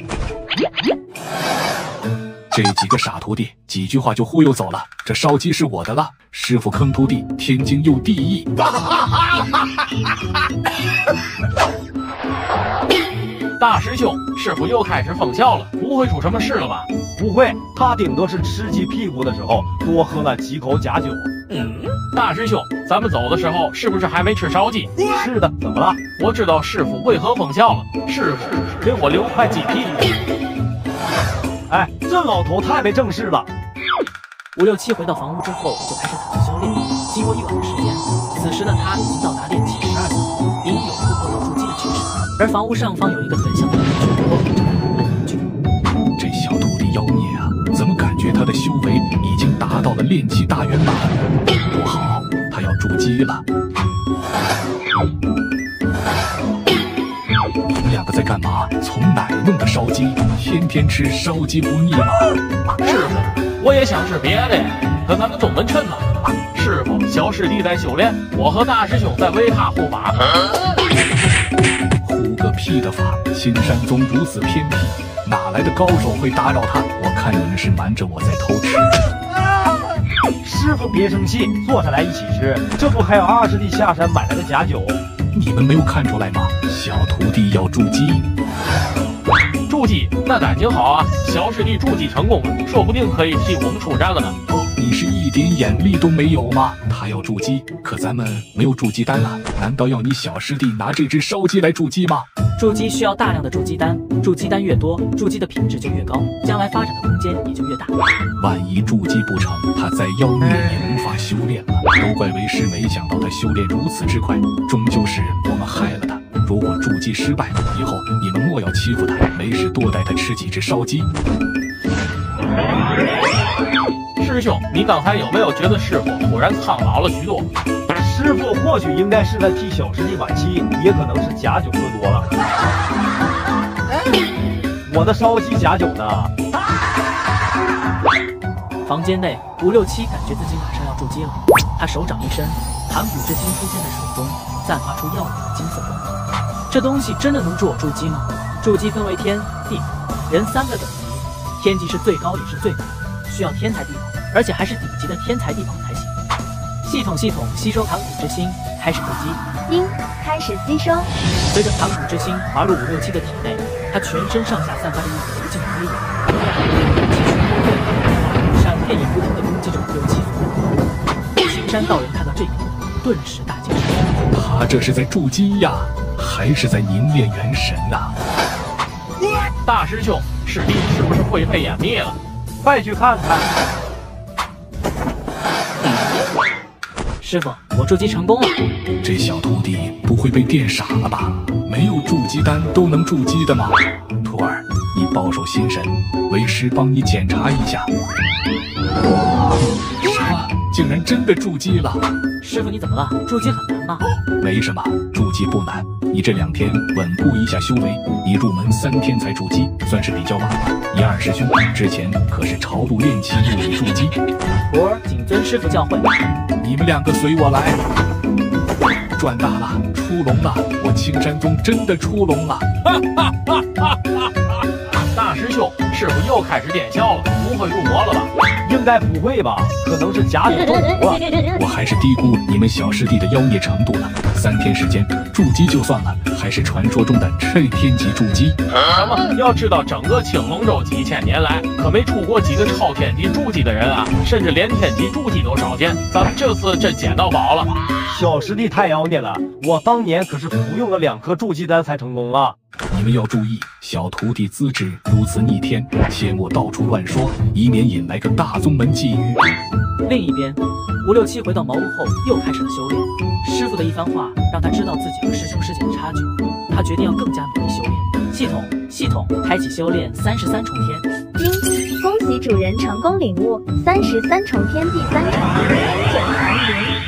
这几个傻徒弟几句话就忽悠走了，这烧鸡是我的了。师傅坑徒弟，天经又地义。 大师兄，师傅又开始疯笑了，不会出什么事了吧？ 不会，他顶多是吃鸡屁股的时候多喝了几口假酒。 嗯，大师兄，咱们走的时候是不是还没吃烧鸡？ 是的，怎么了？ 我知道师傅为何疯笑了。师傅，给我留块鸡屁股。 哎，这老头太没正事了。 五六七回到房屋之后，就开始打算修炼。经过一晚的时间，此时的他已经到达炼气十二层，隐隐有突破到筑基的趋势。而房屋上方有一个很小的圆圈，正在慢慢凝聚。 这小徒弟妖孽啊，怎么感觉他的修为已经达到了炼气大圆满？不好，他要筑基了。你们两个在干嘛？从哪儿弄的烧鸡？天天吃烧鸡不腻吗？ 师傅，我也想吃别的呀，可咱们宗门趁嘛。师傅，小师弟在修炼，我和大师兄在为他护法。 护个屁的法！青山宗如此偏僻，哪来的高手会打扰他？我看你们是瞒着我在偷吃。 师傅别生气，坐下来一起吃。这不还有二师弟下山买来的假酒？ 你们没有看出来吗？小徒弟要筑基。 筑基，那感情好啊！小师弟筑基成功了，说不定可以替我们出战了呢。 你是一点眼力都没有吗？他要筑基，可咱们没有筑基丹啊！难道要你小师弟拿这只烧鸡来筑基吗？ 筑基需要大量的筑基丹，筑基丹越多，筑基的品质就越高，将来发展的空间也就越大。 万一筑基不成，他再妖孽也无法修炼了。都怪为师没想到他修炼如此之快，终究是我们害了他。如果筑基失败，以后你们莫要欺负他，没事多带他吃几只烧鸡。 师兄，你刚才有没有觉得师傅突然苍老了许多？ 师傅或许应该是在替小师弟晚期，也可能是假酒喝多了。我的烧鸡假酒呢？ 房间内，五六七感觉自己马上要筑基了，他手掌一伸，盘古之心出现在手中，散发出耀眼的金色光芒。这东西真的能助我筑基吗？筑基分为天、地、人三个等级，天级是最高也是最难，需要天才地宝，而且还是顶级的天才地宝才行。系统系统吸收盘古之心，开始筑基。 应开始吸收。 随着盘古之心滑入五六七的体内，他全身上下散发着一股无尽的威严，闪电也不停地攻击着五六七。青山道人看到这边，顿时大惊失色。 他这是在筑基呀，还是在凝练元神呐？ 大师兄，师弟是不是灰飞烟灭了？ 快去看看。 师傅，我筑基成功了。 这小徒弟不会被电傻了吧？没有筑基丹都能筑基的吗？徒儿，你保守心神，为师帮你检查一下。什么？竟然真的筑基了！ 师傅你怎么了？筑基很难吗？ 没什么，筑基不难。你这两天稳固一下修为，你入门三天才筑基，算是比较晚了。你二师兄之前可是朝露练气入你筑基。 徒儿谨遵师傅教诲。 你们两个随我来。赚大了，出笼了！我青山宗真的出笼了！ 大师兄，师傅又开始癫笑了，不会入魔了吧？ 应该不会吧？可能是假酒中毒了。 我还是低估你们小师弟的妖孽程度了。三天时间筑基就算了，还是传说中的敕天级筑基。 什么？要知道整个青龙洲几千年来，可没出过几个超天级筑基的人啊，甚至连天级筑基都少见。咱们这次真捡到宝了。 小师弟太妖孽了，我当年可是服用了两颗筑基丹才成功啊！ 你们要注意，小徒弟资质如此逆天，切莫到处乱说，以免引来个大宗门觊觎。 另一边，五六七回到茅屋后，又开始了修炼。师傅的一番话让他知道自己和师兄师姐的差距，他决定要更加努力修炼。系统系统开启修炼三十三重天。 应恭喜主人成功领悟三十三重天第三重天卷残云。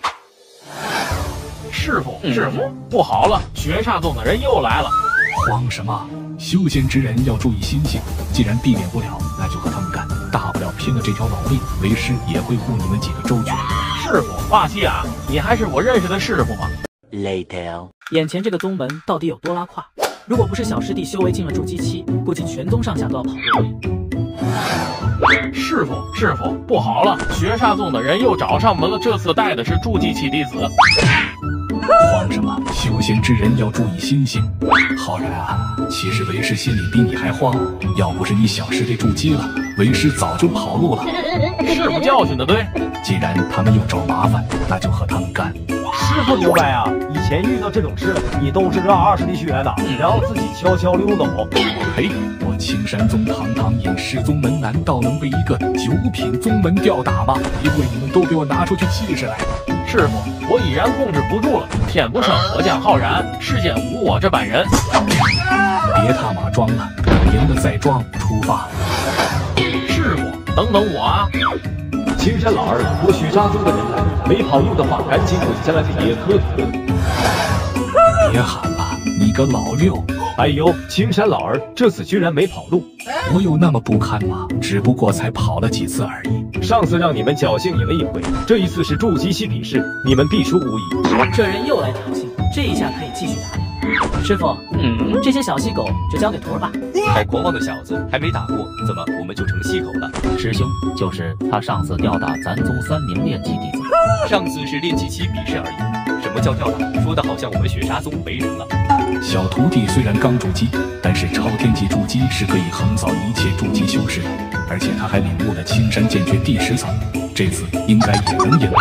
师傅师傅，不好了，雪煞宗的人又来了。 慌什么？修仙之人要注意心性，既然避免不了，那就和他们干，大不了拼了这条老命，为师也会护你们几个周全。 师傅，霸气啊！你还是我认识的师傅吗 ？Later， 眼前这个宗门到底有多拉胯？如果不是小师弟修为进了筑基期，估计全宗上下都要跑路了。 师傅师傅，不好了，雪煞宗的人又找上门了，这次带的是筑基期弟子。 慌什么？修仙之人要注意心性。浩然啊，其实为师心里比你还慌，要不是你小师弟筑基了，为师早就跑路了。 师傅教训的对， 既然他们又找麻烦，那就和他们干。 师傅牛掰啊！以前遇到这种事，你都是让二师弟学的，然后自己悄悄溜走。 嘿，我青山宗堂堂隐士宗门，难道能被一个九品宗门吊打吗？一会你们都给我拿出去气势来！ 师傅，我已然控制不住了，天不生我将浩然，世间无我这般人。 别他妈装了，赢了再装，出发！ 师傅，等等我啊！ 青山老儿，我雪煞宗的人来，没跑路的话，赶紧滚下来给爷磕头。 别喊了，你个老六！ 哎呦，青山老儿这次居然没跑路， 我有那么不堪吗？只不过才跑了几次而已。 上次让你们侥幸赢了一回，这一次是筑基期比试，你们必输无疑。 这人又来挑衅，这一下可以继续打脸。 师傅， 嗯， 这些小细狗就交给徒儿吧。 太狂妄的小子，还没打过，怎么我们就成细狗了？ 师兄，就是他上次吊打咱宗三名炼气弟子， 上次是炼气期比试而已。什么叫吊打？说的好像我们雪杀宗没人了。 小徒弟虽然刚筑基，但是超天级筑基是可以横扫一切筑基修士的，而且他还领悟了青山剑诀第十层，这次应该也能赢。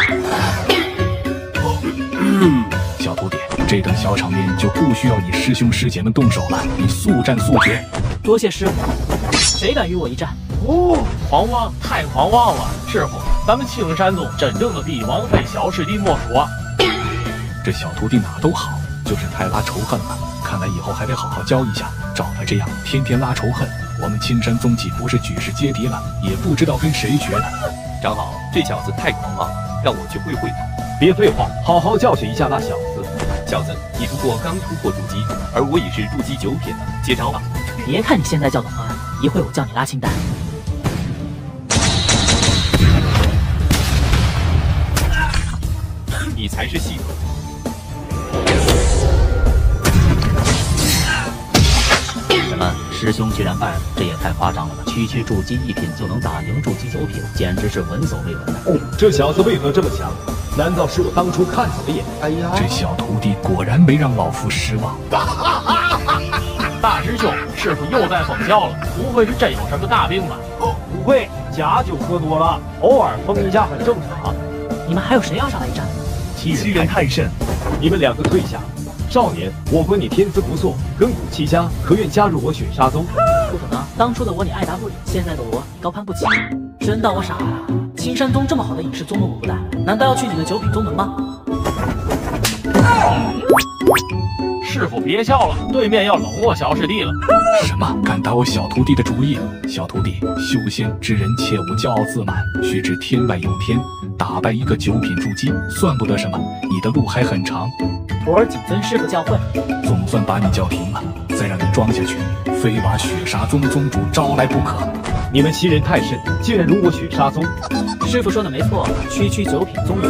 小徒弟，这等小场面就不需要你师兄师姐们动手了，你速战速决。 多谢师傅，谁敢与我一战？ 哦，狂妄，太狂妄了！师傅，咱们青山宗真正的帝王非小师弟莫属啊！ 这小徒弟哪都好，就是太拉仇恨了。看来以后还得好好教一下，照他这样天天拉仇恨，我们青山宗岂不是举世皆敌了？也不知道跟谁学呢。 长老，这小子太狂妄，让我去会会他。 别废话，好好教训一下那小子。 小子，你不过刚突破筑基，而我已是筑基九品了，接招吧。 别看你现在叫冷儿，一会我叫你拉清单。 你才是细狗。 什么？师兄居然败了，这也太夸张了吧！区区筑基一品就能打赢筑基九品，简直是闻所未闻的。 哦，这小子为何这么强？难道是我当初看走了眼？哎呀， 这小徒弟果然没让老夫失望。 大师兄，师傅又在疯笑了，不会是真有什么大病吧？ 不会，假酒喝多了，偶尔疯一下很正常。 你们还有谁要上来一战？ 欺人太甚！你们两个退下。少年，我观你天资不错，根骨齐家，可愿加入我雪杀宗？ 不可能，当初的我你爱答不理，现在的我你高攀不起。真当我傻了？青山宗这么好的隐士宗门我不带，难道要去你的九品宗门吗？ 师傅别笑了，对面要冷落小师弟了。 什么？敢打我小徒弟的主意？小徒弟，修仙之人切勿骄傲自满，须知天外有天。打败一个九品筑基算不得什么，你的路还很长。 徒儿谨遵师傅教诲。 总算把你叫停了，再让你装下去，非把雪杀宗宗主招来不可。 你们欺人太甚，竟然辱我雪杀宗！ 师傅说的没错，区区九品宗门。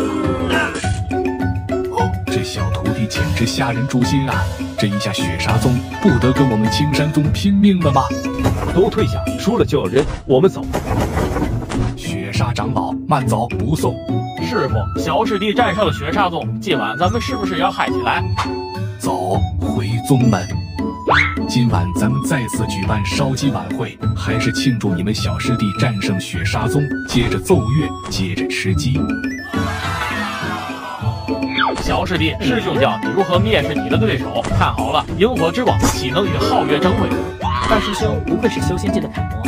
这小徒弟简直吓人诛心啊！这一下雪杀宗不得跟我们青山宗拼命了吗？ 都退下，输了就要扔，我们走。 雪杀长老，慢走，不送。 师傅，小师弟战胜了雪杀宗，今晚咱们是不是要嗨起来？ 走，回宗门。今晚咱们再次举办烧鸡晚会，还是庆祝你们小师弟战胜雪杀宗，接着奏乐，接着吃鸡。 小师弟，师兄教你如何蔑视你的对手，看好了，萤火之光岂能与皓月争辉？ 大师兄不愧是修仙界的楷模。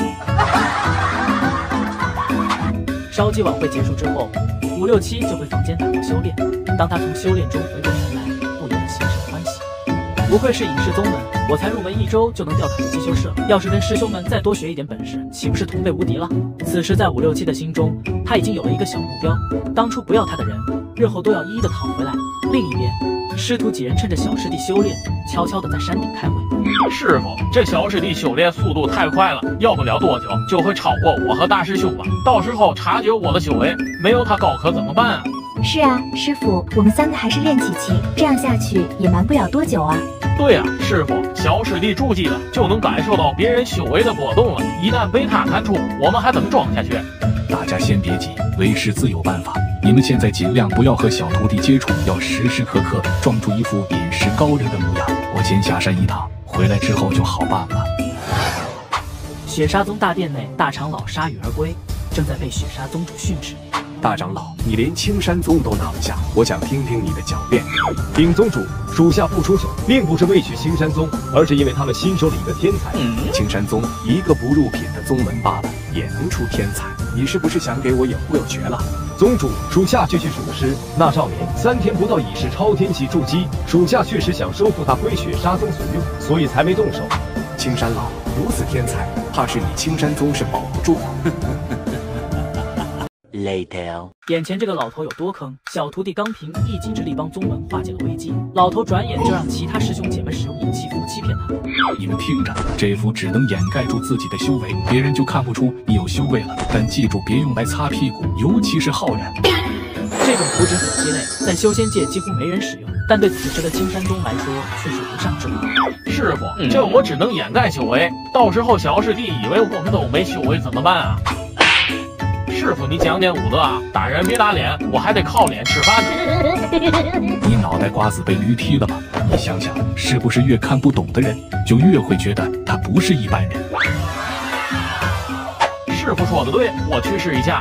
烧鸡晚会结束之后，五六七就会坊间打坐修炼。当他从修炼中回过神来，不由得心生欢喜。不愧是隐士宗门，我才入门一周就能吊打筑基修士了。要是跟师兄们再多学一点本事，岂不是同辈无敌了？此时在五六七的心中，他已经有了一个小目标：当初不要他的人，日后都要一一的讨回来。另一边，师徒几人趁着小师弟修炼，悄悄的在山顶开会。 师傅，这小师弟修炼速度太快了，要不了多久就会超过我和大师兄了。到时候察觉我的修为没有他高可怎么办啊？ 是啊，师傅，我们三个还是练气期，这样下去也瞒不了多久啊。 对呀、啊，师傅，小师弟筑基了，就能感受到别人修为的波动了。一旦被他看出，我们还怎么装下去？ 大家先别急，为师自有办法。你们现在尽量不要和小徒弟接触，要时时刻刻装出一副隐士高人的模样。我先下山一趟，回来之后就好办了。 雪杀宗大殿内，大长老铩羽而归，正在被雪杀宗主训斥。 大长老，你连青山宗都拿不下，我想听听你的狡辩。 禀宗主，属下不出手，并不是畏惧青山宗，而是因为他们新收了一个天才。 嗯、青山宗一个不入品的宗门罢了，也能出天才，你是不是想给我也忽悠瘸了？ 宗主，属下句句属实。那少年三天不到已是超天级筑基，属下确实想收复他归雪杀宗所用，所以才没动手。 青山老如此天才，怕是你青山宗是保不住。 Later， 眼前这个老头有多坑，小徒弟刚凭一己之力帮宗门化解了危机，老头转眼就让其他师兄姐们使用隐气符欺骗他。 你们听着，这符只能掩盖住自己的修为，别人就看不出你有修为了。但记住，别用来擦屁股，尤其是浩然。 这种图纸很鸡肋，在修仙界几乎没人使用，但对此时的青山宗来说却是无上之宝。 师傅，这我只能掩盖修为，到时候小师弟以为我们都没修为怎么办啊？师傅，你讲点武德啊！打人别打脸，我还得靠脸吃饭呢。 你脑袋瓜子被驴踢了吗？你想想，是不是越看不懂的人，就越会觉得他不是一般人？ 师傅说的对，我去试一下。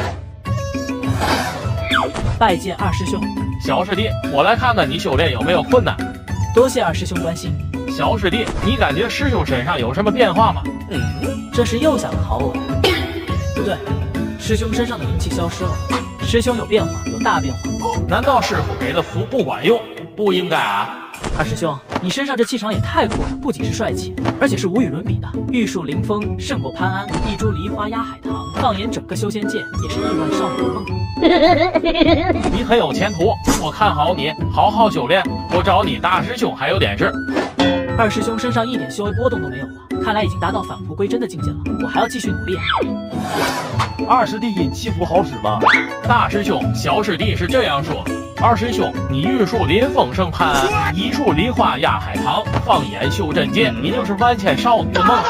拜见二师兄。 小师弟，我来看看你修炼有没有困难。 多谢二师兄关心。 小师弟，你感觉师兄身上有什么变化吗？ 嗯，这是又想考我了。不对，师兄身上的灵气消失了。师兄有变化，有大变化。 难道师傅给的符不管用？不应该啊！ 二师兄，你身上这气场也太酷了，不仅是帅气，而且是无与伦比的。玉树临风，胜过潘安；一株梨花压海棠。放眼整个修仙界，也是亿万少女的梦。 你很有前途，我看好你，好好修炼。我找你大师兄还有点事。 二师兄身上一点修为波动都没有了，看来已经达到返璞归真的境界了。我还要继续努力啊！ 二师弟引气符好使吗？ 大师兄，小师弟是这样说。二师兄，你玉树临风胜潘安，一树梨花压海棠，放眼修真界，你就是万千少女的梦。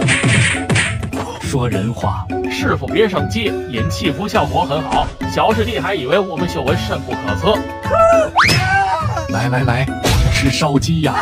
说人话。 师傅别生气，引气符效果很好，小师弟还以为我们修为深不可测。 来来来，吃烧鸡呀！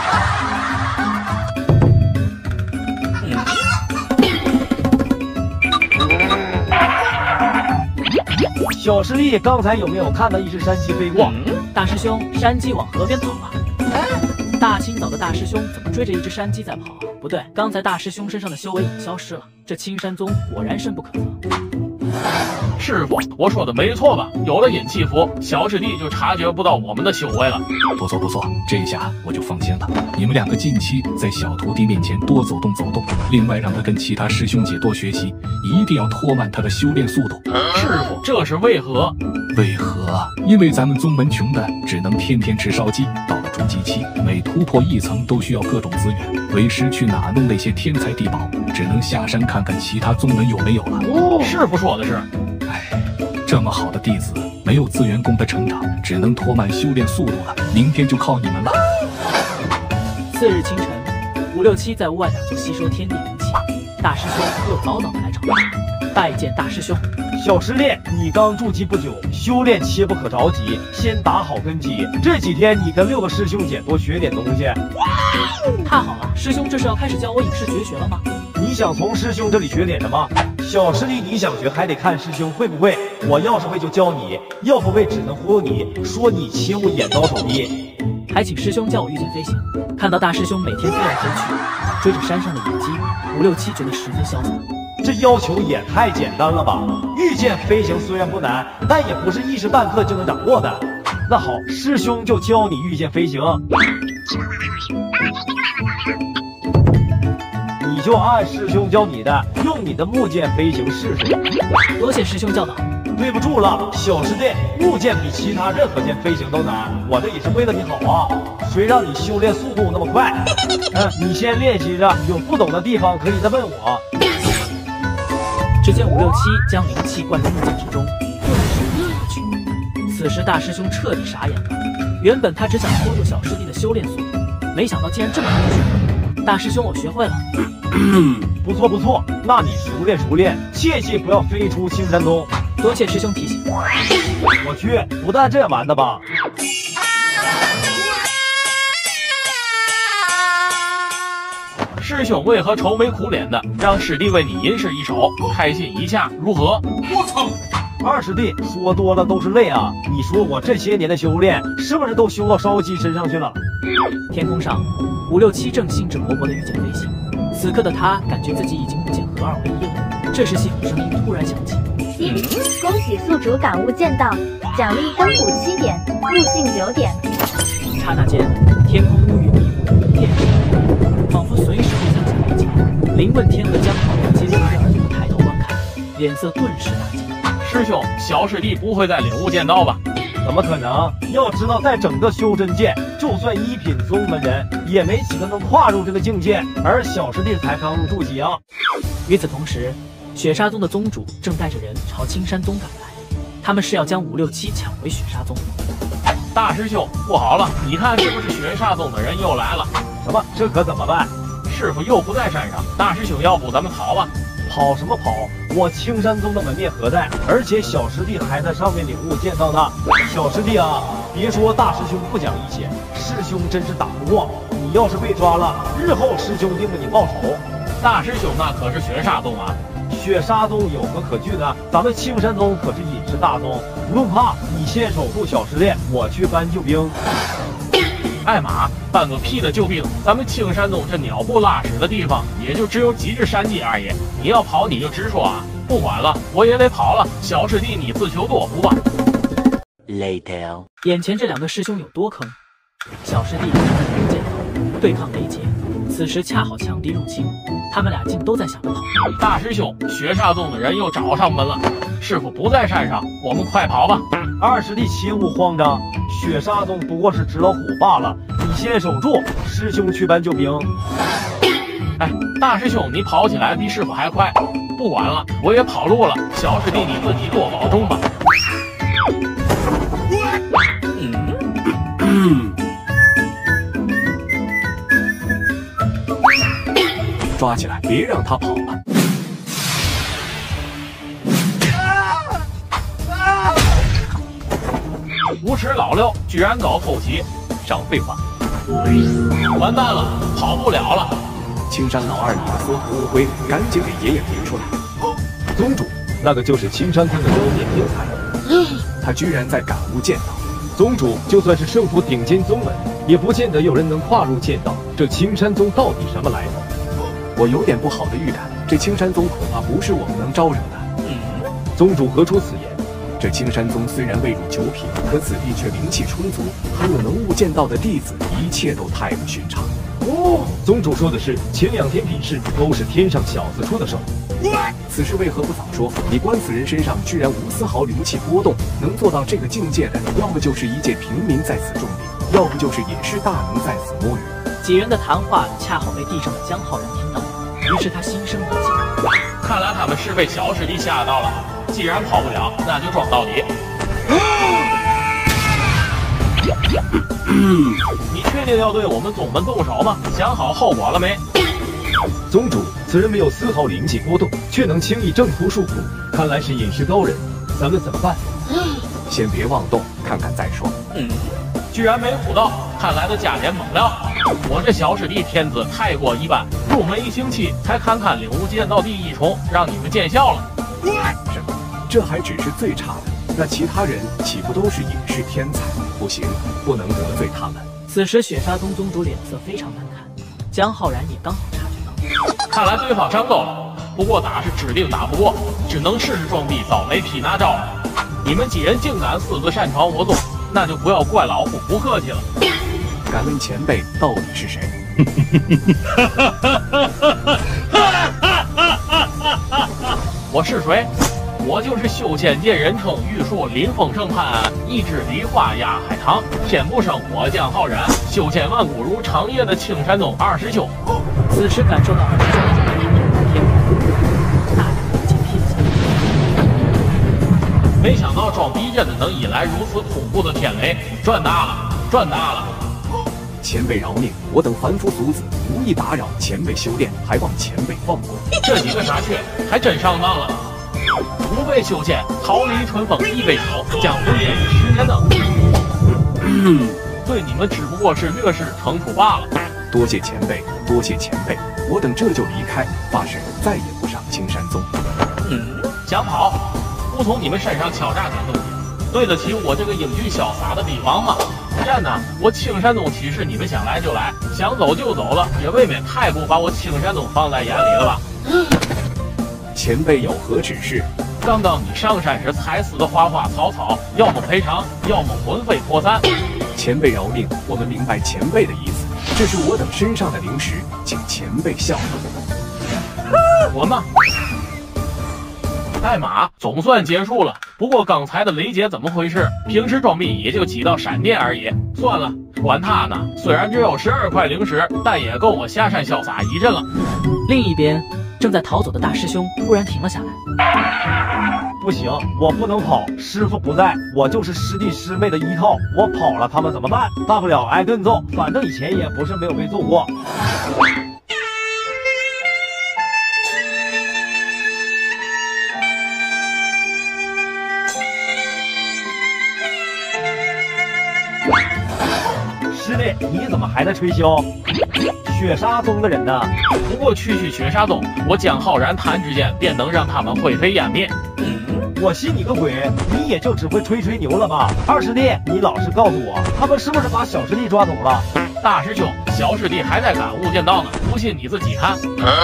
小师弟，刚才有没有看到一只山鸡飞过？ 嗯、大师兄，山鸡往河边跑了。大清早的大师兄怎么追着一只山鸡在跑啊？不对，刚才大师兄身上的修为已经消失了。这青山宗果然深不可测。 师傅，我说的没错吧？有了引气符，小师弟就察觉不到我们的修为了。 不错不错，这下我就放心了。你们两个近期在小徒弟面前多走动走动，另外让他跟其他师兄姐多学习，一定要拖慢他的修炼速度。 师傅，这是为何？ 为何？因为咱们宗门穷的只能天天吃烧鸡，到了筑基期，每突破一层都需要各种资源，为师去哪弄那些天材地宝？只能下山看看其他宗门有没有了。 哦，师傅说的是。 哎，这么好的弟子，没有资源供他成长，只能拖慢修炼速度了。明天就靠你们了。 次日清晨，五六七在屋外打坐吸收天地灵气，大师兄又早早的来找他，拜见大师兄。 小师弟，你刚筑基不久，修炼切不可着急，先打好根基。这几天你跟六个师兄姐多学点东西。 太好了，师兄这是要开始教我影视绝学了吗？ 你想从师兄这里学点什么？小师弟，你想学还得看师兄会不会。我要是会就教你，要不会只能忽悠你，说你切勿眼高手低。 还请师兄教我御剑飞行。看到大师兄每天飞来飞去，追着山上的野鸡，五六七觉得十分潇洒。 这要求也太简单了吧！御剑飞行虽然不难，但也不是一时半刻就能掌握的。那好，师兄就教你御剑飞行。你就按师兄教你的，用你的木剑飞行试试。 多谢师兄教导。 对不住了，小师弟，木剑比其他任何剑飞行都难，我这也是为了你好啊。谁让你修炼速度那么快？嗯，你先练习着，有不懂的地方可以再问我。 只见五六七将灵气灌入木剑之中，顿时无影而去。此时大师兄彻底傻眼了。原本他只想拖住小师弟的修炼速度，没想到竟然这么难学。大师兄，我学会了。 不错不错，那你熟练熟练，切记不要飞出青山宗。 多谢师兄提醒。 我去，不但这样玩的吧？ 师兄为何愁眉苦脸的？让师弟为你吟诗一首，开心一下如何？ 我操！二师弟说多了都是泪啊！你说我这些年的修炼，是不是都修到烧鸡身上去了？ 天空上，五六七正兴致勃勃的御剑飞行。此刻的他感觉自己已经木剑合二为一了。这时系统声音突然响起： 恭喜宿主感悟剑道，奖励根骨七点，悟性九点。 刹那间，天空乌云密布，电闪雷鸣，仿佛随时会降下雷击。临问天和江浩两皆不约而同抬头观看，脸色顿时大惊。 师兄，小师弟不会再领悟剑道吧？ 怎么可能？要知道，在整个修真界，就算一品宗门人，也没几个能跨入这个境界。而小师弟才刚入筑基啊！ 与此同时，雪沙宗的宗主正带着人朝青山宗赶来。 他们是要将五六七抢回雪沙宗。 大师兄，不好了，你看是不是雪沙宗的人又来了？ 什么？这可怎么办？ 师傅又不在山上，大师兄，要不咱们跑吧？ 跑什么跑？我青山宗的门面何在？而且小师弟还在上面领悟剑道呢。小师弟啊，别说大师兄不讲义气，师兄真是打不过。你要是被抓了，日后师兄定为你报仇。 大师兄那可是雪沙宗啊！ 雪沙宗有何可惧的？咱们青山宗可是隐士大宗，不用怕。你先守住小师弟，我去搬救兵。 艾玛，搬个屁的救兵！咱们青山宗这鸟不拉屎的地方，也就只有几只山鸡而已。你要跑你就直说啊！不管了，我也得跑了。小师弟，你自求多福吧。 Later， 眼前这两个师兄有多坑？小师弟正在用剑道对抗雷劫，此时恰好强敌入侵，他们俩竟都在想着跑。 大师兄，雪沙宗的人又找上门了。师傅不在山上，我们快跑吧。 二师弟切勿慌张，雪沙宗不过是纸老虎罢了，你先守住，师兄去搬救兵。 哎，大师兄，你跑起来比师傅还快。不管了，我也跑路了。小师弟，你自己多保重吧。 嗯，抓起来，别让他跑了。 无耻老六居然搞偷袭， 少废话！ 完蛋了，跑不了了！ 青山老二，你的缩头乌龟，赶紧给爷爷评出来！ 宗主，那个就是青山宗的妖孽天才， 他居然在感悟剑道。 宗主，就算是圣府顶尖宗门，也不见得有人能跨入剑道。这青山宗到底什么来头？ 我有点不好的预感，这青山宗恐怕不是我们能招惹的。 嗯，宗主何出此言？ 这青山宗虽然未入九品，可此地却灵气充足，还有能悟剑道的弟子，一切都太不寻常。 哦，宗主说的是，前两天比试都是天上小子出的手。 此事为何不早说？你观此人身上居然无丝毫灵气波动，能做到这个境界的，要么就是一介平民在此种地，要不就是也是大能在此摸鱼。 几人的谈话恰好被地上的江浩然听到，于是他心生一计。 看来他们是被小师弟吓到了。既然跑不了，那就装到底。你确定要对我们宗门动手吗？想好后果了没？ 宗主，此人没有丝毫灵气波动，却能轻易挣脱束缚，看来是隐士高人。咱们怎么办？ 先别妄动，看看再说。 嗯，居然没唬到，看来的加点猛料。我这小师弟天资太过一般，入门一星期才堪堪领悟剑道第一重，让你们见笑了。 什么？这还只是最差的，那其他人岂不都是隐士天才？不行，不能得罪他们。 此时雪沙宗宗主脸色非常难看，江浩然也刚好察觉到。 看来对方上钩了，不过打是指定打不过，只能试试装逼，早没批拿招。你们几人竟敢私自擅闯我宗，那就不要怪老夫不客气了。 敢问前辈到底是谁？ 我是谁？我就是修仙界人称玉树临风盛潘，一枝梨花压海棠，天不生我江浩然，修仙万古如长夜的青山宗二师兄。 此时感受到二师兄的天大胆的剑劈了下来。没想到装逼真的能引来如此恐怖的天雷，赚大了，赚大了！ 前辈饶命，我等凡夫俗子无意打扰前辈修炼，还望前辈放过。 这几个傻缺还真上当了。吾辈修仙，桃李春风一杯酒，江湖烟雨十年灯。嗯，对你们只不过是略施惩处罢了。 多谢前辈，多谢前辈，我等这就离开，发誓再也不上青山宗。 嗯，想跑，不从你们身上敲诈点东西，对得起我这个英俊潇洒的帝王吗？真的，我青山宗岂是你们想来就来，想走就走了，也未免太不把我青山宗放在眼里了吧？ 前辈有何指示？ 刚刚你上山时踩死的花花草草，要么赔偿，要么魂飞魄散。 前辈饶命，我们明白前辈的意思，这是我等身上的灵石，请前辈效劳。 我吗？艾玛，总算结束了。不过刚才的雷劫怎么回事？平时装逼也就几道闪电而已。算了，管他呢。虽然只有十二块灵石，但也够我下山潇洒一阵了。 另一边，正在逃走的大师兄突然停了下来。 不行，我不能跑，师傅不在，我就是师弟师妹的一套，我跑了他们怎么办？大不了挨顿揍，反正以前也不是没有被揍过。师弟，你怎么还在吹箫？雪沙宗的人呢？ 不过区区雪沙宗，我江浩然弹指间便能让他们灰飞烟灭。 我信你个鬼！你也就只会吹吹牛了吧？二师弟，你老实告诉我，他们是不是把小师弟抓走了？ 大师兄，小师弟还在赶无间道呢，不信你自己看。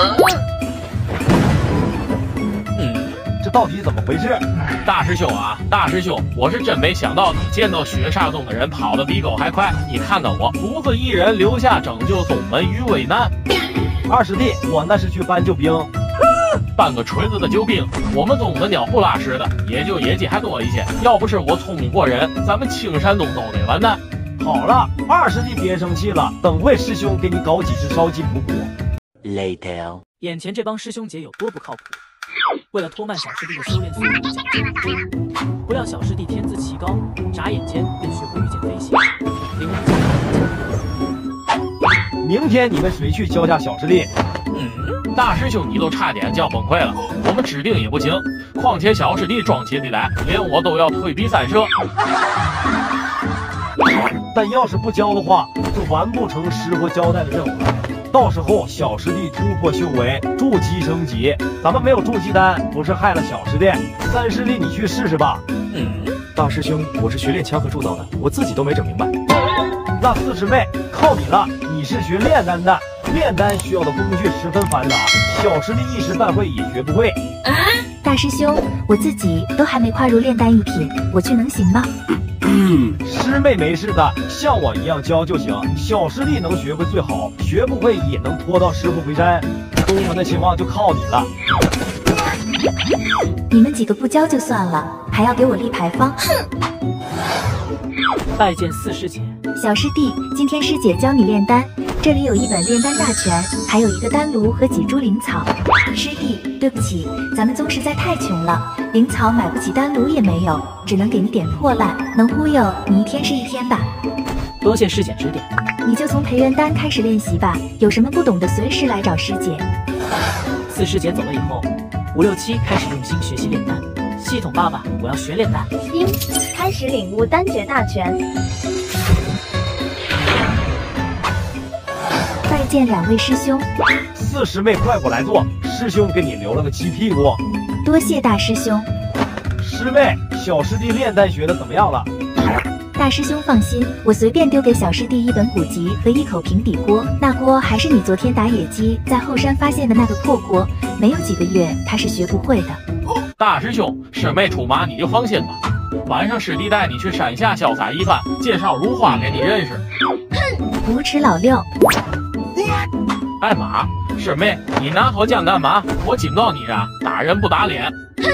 嗯，这到底怎么回事？ 大师兄啊，大师兄，我是真没想到你见到雪煞宗的人跑得比狗还快。你看到我独自一人留下拯救宗门于危难。 二师弟，我那是去搬救兵。 搬个锤子的救兵，我们宗门鸟不拉屎的，也就业绩还多一些。要不是我聪明过人，咱们青山宗都得完蛋。 好了，二师弟别生气了，等会师兄给你搞几只烧鸡补补。 Later， 眼前这帮师兄姐有多不靠谱？为了拖慢小师弟的修炼速度，绞尽脑汁，不料小师弟天资奇高，眨眼间便学会御剑飞行，领悟明天你们谁去教下小师弟？ 嗯，大师兄你都差点就要崩溃了，我们指定也不行。况且小师弟装起你来，连我都要退避三舍。 但要是不教的话，就完不成师傅交代的任务了。到时候小师弟突破修为，筑基升级，咱们没有筑基丹，不是害了小师弟？三师弟，你去试试吧。 嗯，大师兄，我是学炼枪和铸造的，我自己都没整明白。 那四师妹靠你了，你是学炼丹的，炼丹需要的工具十分繁杂，小师弟一时半会也学不会。 啊，大师兄，我自己都还没跨入炼丹一品，我去能行吗？ 嗯，师妹没事的，像我一样教就行。小师弟能学会最好，学不会也能拖到师傅回山。宗门的情况就靠你了。 你们几个不教就算了，还要给我立牌坊，哼！ 拜见四师姐。 小师弟，今天师姐教你炼丹，这里有一本炼丹大全，还有一个丹炉和几株灵草。师弟，对不起，咱们宗实在太穷了，灵草买不起，丹炉也没有，只能给你点破烂，能忽悠你一天是一天吧。 多谢师姐指点， 你就从培元丹开始练习吧，有什么不懂的随时来找师姐。 四师姐走了以后，五六七开始用心学习炼丹。系统爸爸，我要学炼丹。 心开始领悟丹诀大全。 拜见两位师兄。 四师妹快过来坐，师兄给你留了个鸡屁股。 多谢大师兄。 师妹，小师弟炼丹学的怎么样了？ 大师兄放心，我随便丢给小师弟一本古籍和一口平底锅，那锅还是你昨天打野鸡在后山发现的那个破锅，没有几个月他是学不会的。 大师兄，师妹出马你就放心吧，晚上师弟带你去山下潇洒一番，介绍如花给你认识。 哼，无耻老六！ 哎妈，师妹，你拿脱缰干嘛？我警告你啊，打人不打脸。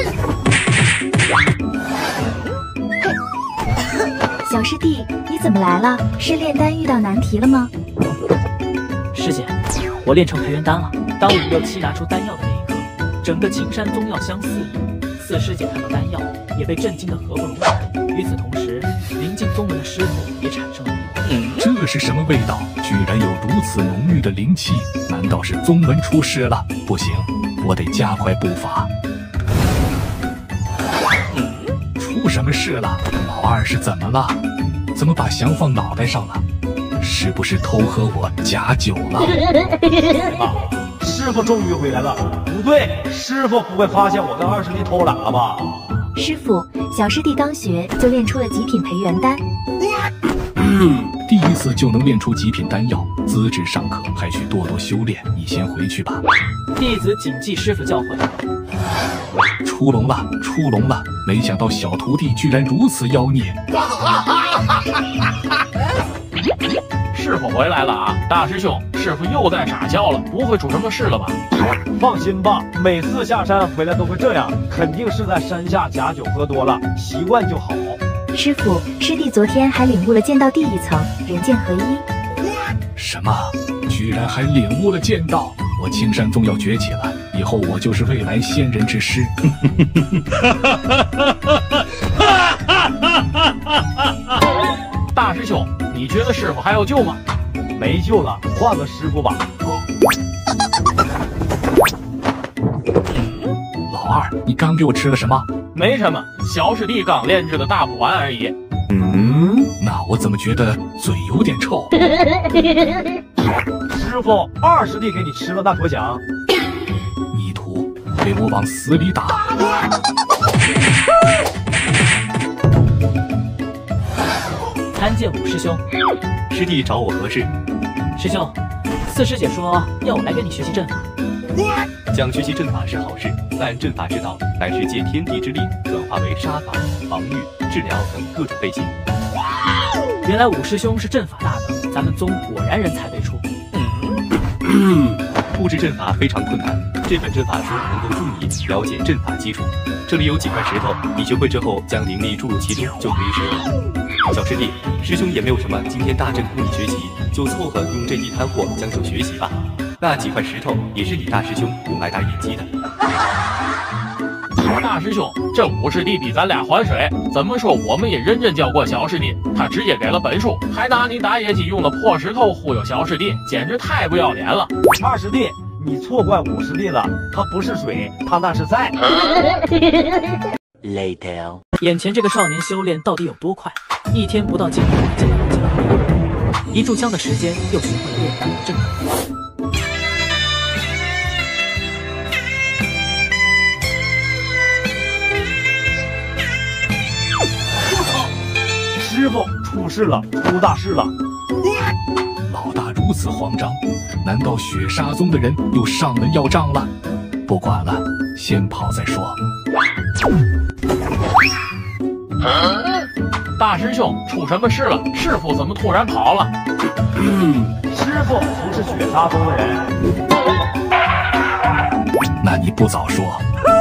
小师弟，你怎么来了？是炼丹遇到难题了吗？ 师姐，我炼成培元丹了。当五六七拿出丹药的那一刻，整个青山宗要相似矣。四师姐看到丹药，也被震惊得合不拢耳。与此同时，临近宗门的师傅也产生了疑惑。 这是什么味道？居然有如此浓郁的灵气，难道是宗门出事了？不行，我得加快步伐。出什么事了？老二是怎么了？怎么把翔放脑袋上了？是不是偷喝我假酒了？ 啊，师傅终于回来了。不对，师傅不会发现我跟二师弟偷懒了吧？ 师傅，小师弟刚学就练出了极品培元丹。 嗯，第一次就能练出极品丹药，资质尚可，还需多多修炼。你先回去吧。 弟子谨记师傅教诲。 出笼了，出笼了！没想到小徒弟居然如此妖孽。 师傅回来了啊！大师兄，师傅又在傻笑了，不会出什么事了吧？ 放心吧，每次下山回来都会这样，肯定是在山下假酒喝多了，习惯就好。 师傅，师弟昨天还领悟了剑道第一层，人剑合一。 什么？居然还领悟了剑道？我青山宗要崛起了， 以后我就是未来仙人之师。 大师兄，你觉得师傅还有救吗？ 没救了，换个师傅吧。 老二，你刚给我吃了什么？ 没什么，小师弟刚炼制的大补丸而已。 嗯，那我怎么觉得嘴有点臭？ 师傅，二师弟给你吃了那坨奖。 逆徒，给我往死里打！ 参见五师兄。 师弟找我何事？ 师兄，四师姐说要我来跟你学习阵法。 想学习阵法是好事，但阵法之道乃是借天地之力转化为杀法、防御、治疗等各种类型。 原来五师兄是阵法大能，咱们宗果然人才辈出。 嗯，布置阵法非常困难，这本阵法书能够助你了解阵法基础。这里有几块石头，你学会之后将灵力注入其中就可以使用了。小师弟，师兄也没有什么惊天大阵供你学习，就凑合用这一摊货将就学习吧。那几块石头也是你大师兄用来打野鸡的。 大师兄，这五师弟比咱俩还水，怎么说我们也认真教过小师弟，他直接给了本数，还拿你打野鸡用的破石头忽悠小师弟，简直太不要脸了。 二师弟，你错怪五师弟了，他不是水，他那是菜。 Later， 眼前这个少年修炼到底有多快？一天不到进步就能进步，一炷香的时间又学会了炼丹和阵法。 师傅，出事了，出大事了！ 老大如此慌张，难道雪杀宗的人又上门要账了？不管了，先跑再说。 大师兄，出什么事了？师傅怎么突然跑了？ 嗯，师傅不是雪杀宗的人。 那你不早说？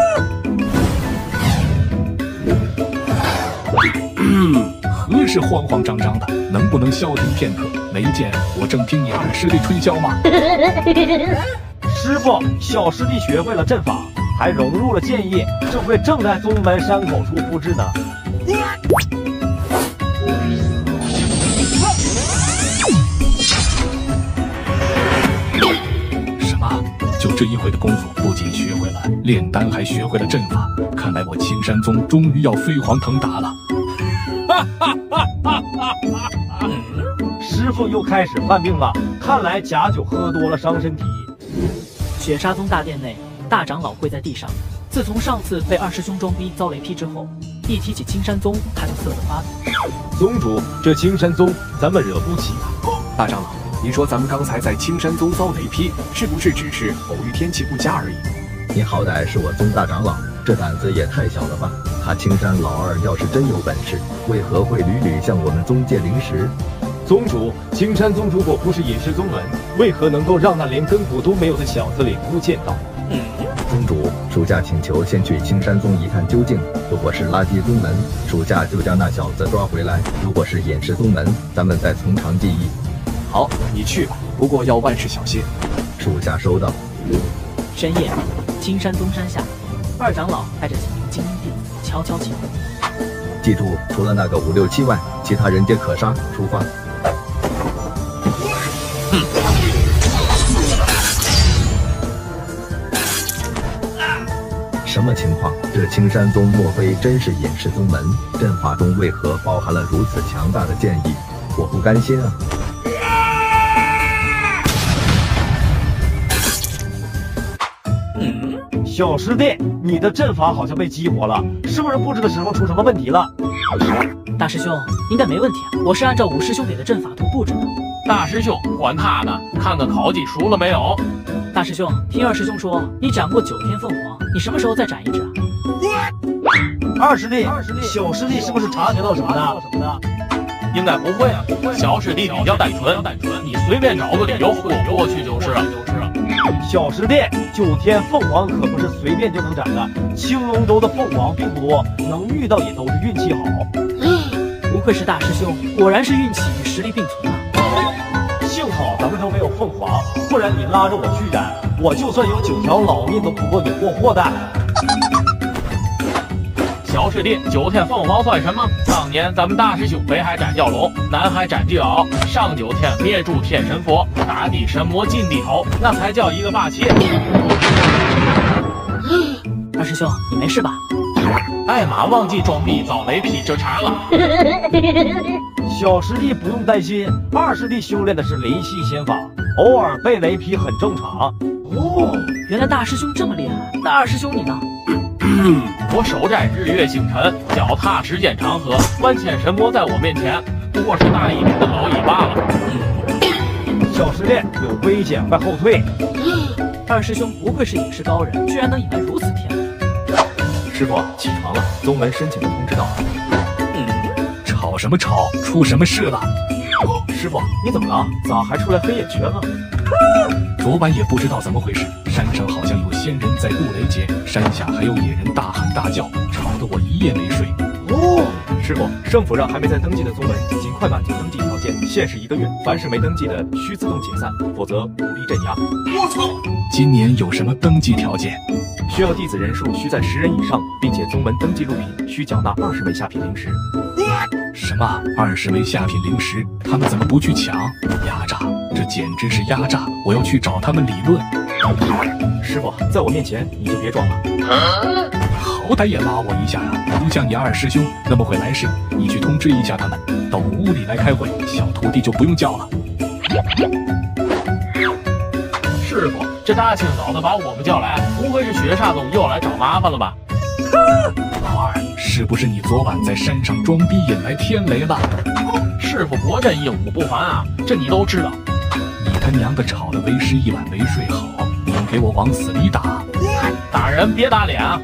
何时慌慌张张的？能不能消停片刻？没见我正听你二师弟吹箫吗？ 师傅，小师弟学会了阵法，还融入了剑意，这回正在宗门山口处布置呢。 什么？就这一会的功夫，不仅学会了炼丹，还学会了阵法。看来我青山宗终于要飞黄腾达了。 师傅又开始犯病了，看来假酒喝多了伤身体。 雪杀宗大殿内，大长老跪在地上。自从上次被二师兄装逼遭雷劈之后，一提起青山宗，他就瑟瑟发抖。 宗主，这青山宗咱们惹不起啊！ 大长老，你说咱们刚才在青山宗遭雷劈，是不是只是偶遇天气不佳而已？ 你好歹是我宗大长老，这胆子也太小了吧！他青山老二要是真有本事，为何会屡屡向我们宗借灵石？ 宗主，青山宗如果不是隐士宗门，为何能够让那连根骨都没有的小子领悟剑道？ 嗯，宗主，属下请求先去青山宗一探究竟。如果是垃圾宗门，属下就将那小子抓回来；如果是隐士宗门，咱们再从长计议。 好，你去吧，不过要万事小心。 属下收到。 深夜，青山宗山下，二长老带着几名精英弟子悄悄起步。 记住，除了那个五六七外，其他人皆可杀。出发。什么情况？这青山宗莫非真是隐士宗门？阵法中为何包含了如此强大的剑意？我不甘心啊！ 小师弟，你的阵法好像被激活了，是不是布置的时候出什么问题了？ 大师兄，应该没问题啊，我是按照五师兄给的阵法图布置的。 大师兄，管他呢，看看烤鸡熟了没有？ 大师兄，听二师兄说你斩过九天凤凰，你什么时候再斩一只啊？ 二师弟，二师弟，小师弟是不是察觉到什么呢？ 应该不会啊，小师弟比较单纯，你随便找个理由忽悠过去就是了。 小师弟，九天凤凰可不是随便就能斩的，青龙洲的凤凰并不多，能遇到也都是运气好。 不愧是大师兄，果然是运气与实力并存啊！ 幸好咱们都没有凤凰，不然你拉着我去斩， 我就算有九条老命都不过你霍霍的。 小师弟，九天凤凰算什么？当年咱们大师兄北海斩蛟龙，南海斩巨鳌，上九天灭诸天神佛，打地神魔进地头，那才叫一个霸气。 二师兄，你没事吧？ 艾玛忘记装逼遭雷劈这茬了。 小师弟不用担心，二师弟修炼的是雷系仙法，偶尔被雷劈很正常。 哦，原来大师兄这么厉害。那二师兄你呢？ 我手摘日月星辰，脚踏时间长河，万千神魔在我面前，不过是大一点的蝼蚁罢了。 小师弟有危险，快后退。 二师兄不愧是隐士高人，居然能引来如此天雷。 师傅，起床了，宗门申请的通知到。 嗯，吵什么吵？出什么事了？ 师傅，你怎么了？咋还出来黑眼圈了？ 昨晚也不知道怎么回事，山上好像有仙人在渡雷劫，山下还有野人大喊大叫，吵得我一夜没睡。 哦，师傅，圣府让还没在登记的宗门尽快满足登记条件，限时一个月，凡是没登记的需自动解散，否则武力镇压。 我操！今年有什么登记条件？ 需要弟子人数需在十人以上，并且宗门登记录品需缴纳二十枚下品灵石。 什么二十枚下品灵石？他们怎么不去抢？压榨！这简直是压榨！我要去找他们理论。 师傅，在我面前你就别装了。 好歹也拉我一下啊！不像你二师兄那么会来事，你去通知一下他们，到屋里来开会。小徒弟就不用叫了。 师傅，这大清早的把我们叫来，不会是雪煞宗又来找麻烦了吧？ 老二，是不是你昨晚在山上装逼引来天雷了？ 师傅果真英武不凡啊，这你都知道。 你他娘的吵得为师一晚没睡好，你给我往死里打！ 打人别打脸啊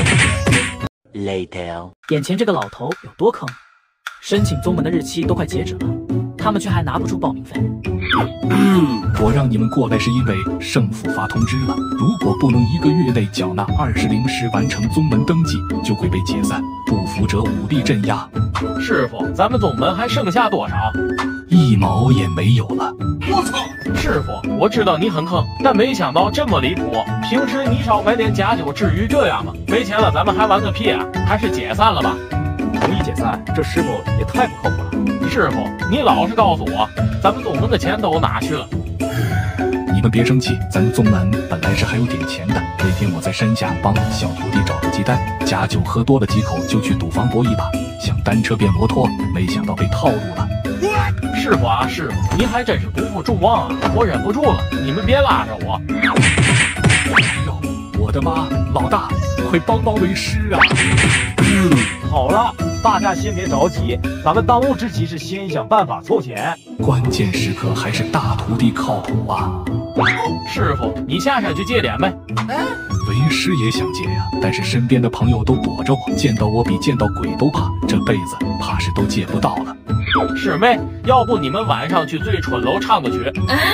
！Later， 眼前这个老头有多坑？申请宗门的日期都快截止了，他们却还拿不出报名费。 嗯，我让你们过来是因为圣府发通知了，如果不能一个月内缴纳二十灵石完成宗门登记，就会被解散，不服者武力镇压。 师傅，咱们宗门还剩下多少？ 一毛也没有了。 我操！师傅，我知道你很坑，但没想到这么离谱。平时你少买点假酒，至于这样吗？没钱了，咱们还玩个屁啊！还是解散了吧。 同意解散，这师傅也太不靠谱了。 师傅，你老实告诉我，咱们宗门的钱都哪去了？ 你们别生气，咱们宗门本来是还有点钱的。那天我在山下帮小徒弟找了鸡蛋，假酒喝多了几口，就去赌房搏一把，想单车变摩托，没想到被套路了。 师傅啊，师傅，您还真是不负众望啊！我忍不住了，你们别拉着我。 哎呦，我的妈！老大，快帮帮为师啊！ 嗯，好了，大家先别着急，咱们当务之急是先想办法凑钱。 关键时刻还是大徒弟靠谱啊！ 师傅，你下山去借点呗。 为师也想借呀，但是身边的朋友都躲着我，见到我比见到鬼都怕，这辈子怕是都借不到了。 师妹，要不你们晚上去醉春楼唱个曲？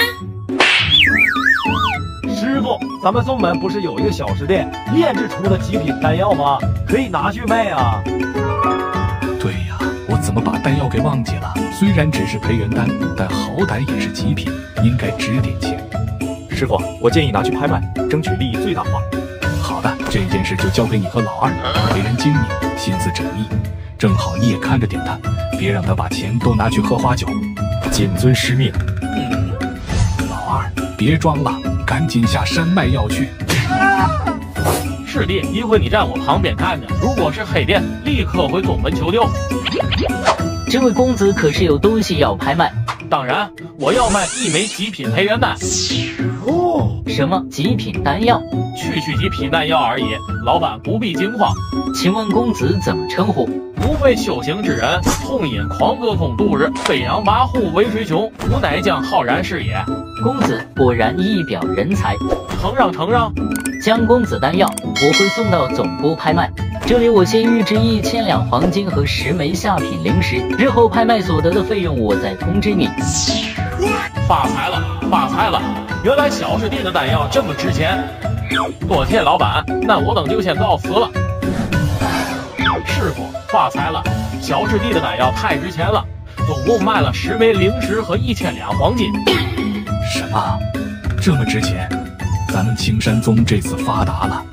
师傅，咱们宗门不是有一个小吃店炼制出的极品丹药吗？可以拿去卖啊。 对呀，我怎么把丹药给忘记了？虽然只是培元丹，但好歹也是极品，应该值点钱。 师傅，我建议拿去拍卖，争取利益最大化。 好的，这件事就交给你和老二，为人精明，心思缜密，正好你也看着点他，别让他把钱都拿去喝花酒。 谨遵师命。 嗯，老二，别装了，赶紧下山卖药去。 师弟，一会你站我旁边看着，如果是黑店，立刻回宗门求救。 这位公子可是有东西要拍卖？ 当然，我要卖一枚极品培元丹。 哦，什么极品丹药？ 区区极品丹药而已，老板不必惊慌。 请问公子怎么称呼？ 不非修行之人，痛饮狂歌空度日，飞扬跋扈为水穷，吾乃将浩然是也。 公子果然一表人才， 承让承让。 将公子丹药我会送到总部拍卖，这里我先预支一千两黄金和十枚下品灵石，日后拍卖所得的费用我再通知你。 发财了，发财了！原来小师弟的丹药这么值钱，多谢老板，那我等就先告辞了。师傅，发财了！小师弟的丹药太值钱了，总共卖了十枚灵石和一千两黄金。 什么？这么值钱？ 咱们青山宗这次发达了。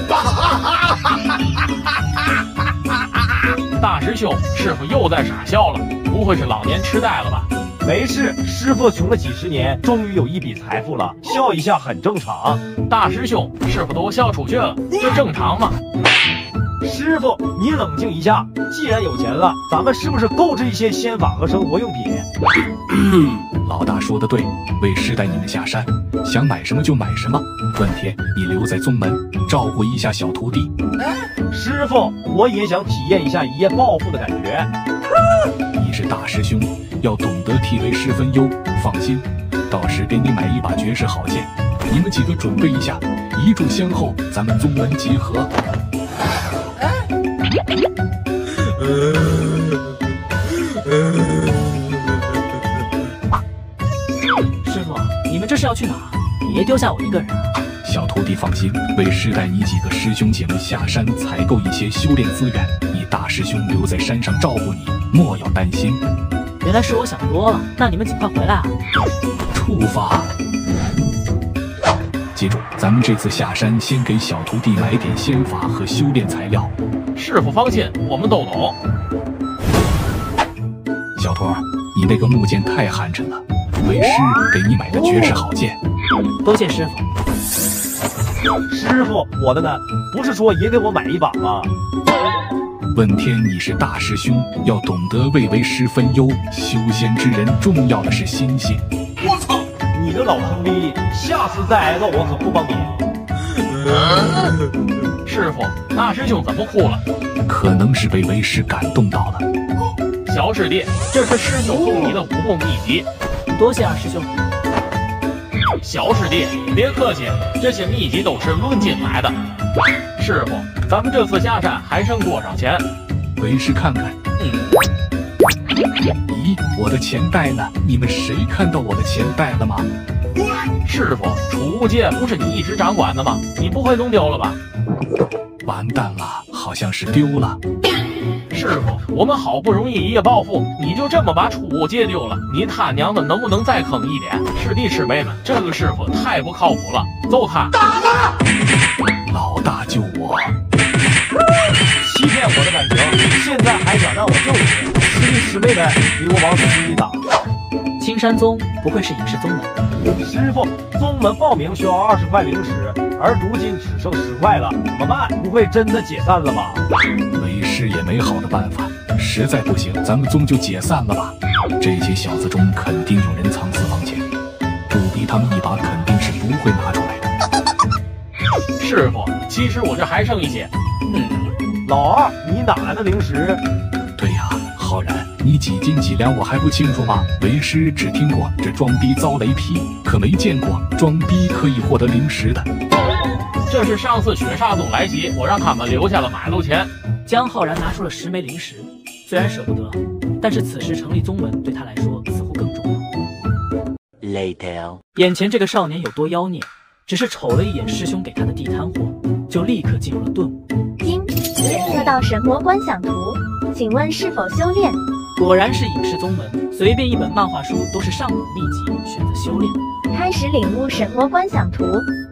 大师兄，师傅又在傻笑了，不会是老年痴呆了吧？ 没事，师傅穷了几十年，终于有一笔财富了，笑一下很正常。 大师兄，师傅都笑出去了，这正常吗？ 师傅，你冷静一下，既然有钱了，咱们是不是购置一些仙法和生活用品？ 老大说的对，为师带你们下山，想买什么就买什么。问天，你留在宗门照顾一下小徒弟。 师傅，我也想体验一下一夜暴富的感觉。 你是大师兄，要懂得替为师分忧。放心，到时给你买一把绝世好剑。你们几个准备一下，一炷香后咱们宗门集合。 师傅，你们这是要去哪？别丢下我一个人啊！ 小徒弟放心，为师带你几个师兄姐妹下山采购一些修炼资源，你大师兄留在山上照顾你，莫要担心。 原来是我想多了，那你们尽快回来啊！ 出发！记住，咱们这次下山先给小徒弟买点仙法和修炼材料。 师傅放心，我们都懂。 小徒儿，你那个木剑太寒碜了，为师给你买个绝世好剑。 多谢师傅。 师傅，我的呢？不是说也给我买一把吗？ 问天，你是大师兄，要懂得为为师分忧。修仙之人重要的是心性。 我操！你个老坑逼，下次再挨揍我可不帮你。 师傅，大师兄怎么哭了？ 可能是被为师感动到了。 小师弟，这是师兄送你的武功秘籍。 多谢二师兄。 小师弟，别客气，这些秘籍都是论斤买的。师傅，咱们这次下山还剩多少钱？ 为师看看。 嗯。 咦，我的钱袋呢？你们谁看到我的钱袋了吗？ 师傅，储物界不是你一直掌管的吗？你不会弄丢了吧？ 完蛋了，好像是丢了。 师傅，我们好不容易一夜暴富，你就这么把储物界丢了？你他娘的能不能再坑一点？师弟师妹们，这个师傅太不靠谱了，揍他！ 打他！ 老大救我！ 欺骗我的感情，现在还想让我救你？师弟师妹们，给我往死心里打！ 青山宗不愧是隐士宗门。 师傅，宗门报名需要二十块灵石，而如今只剩十块了，怎么办？不会真的解散了吧？ 为师也没好的办法，实在不行，咱们宗就解散了吧。这些小子中肯定有人藏私房钱，不逼他们一把，肯定是不会拿出来的。 师傅，其实我这还剩一些。 嗯，老二，你哪来的灵石？ 对呀，浩然，你几斤几两我还不清楚吗？为师只听过这装逼遭雷劈，可没见过装逼可以获得灵石的。 这是上次雪煞宗来袭，我让他们留下了买路钱。 江浩然拿出了十枚灵石，虽然舍不得，但是此时成立宗门对他来说似乎更重要。 Later， 眼前这个少年有多妖孽，只是瞅了一眼师兄给他的地摊货，就立刻进入了顿悟。 经检测到神魔观想图，请问是否修炼？ 果然是隐士宗门，随便一本漫画书都是上等秘籍，选择修炼。 开始领悟神魔观想图。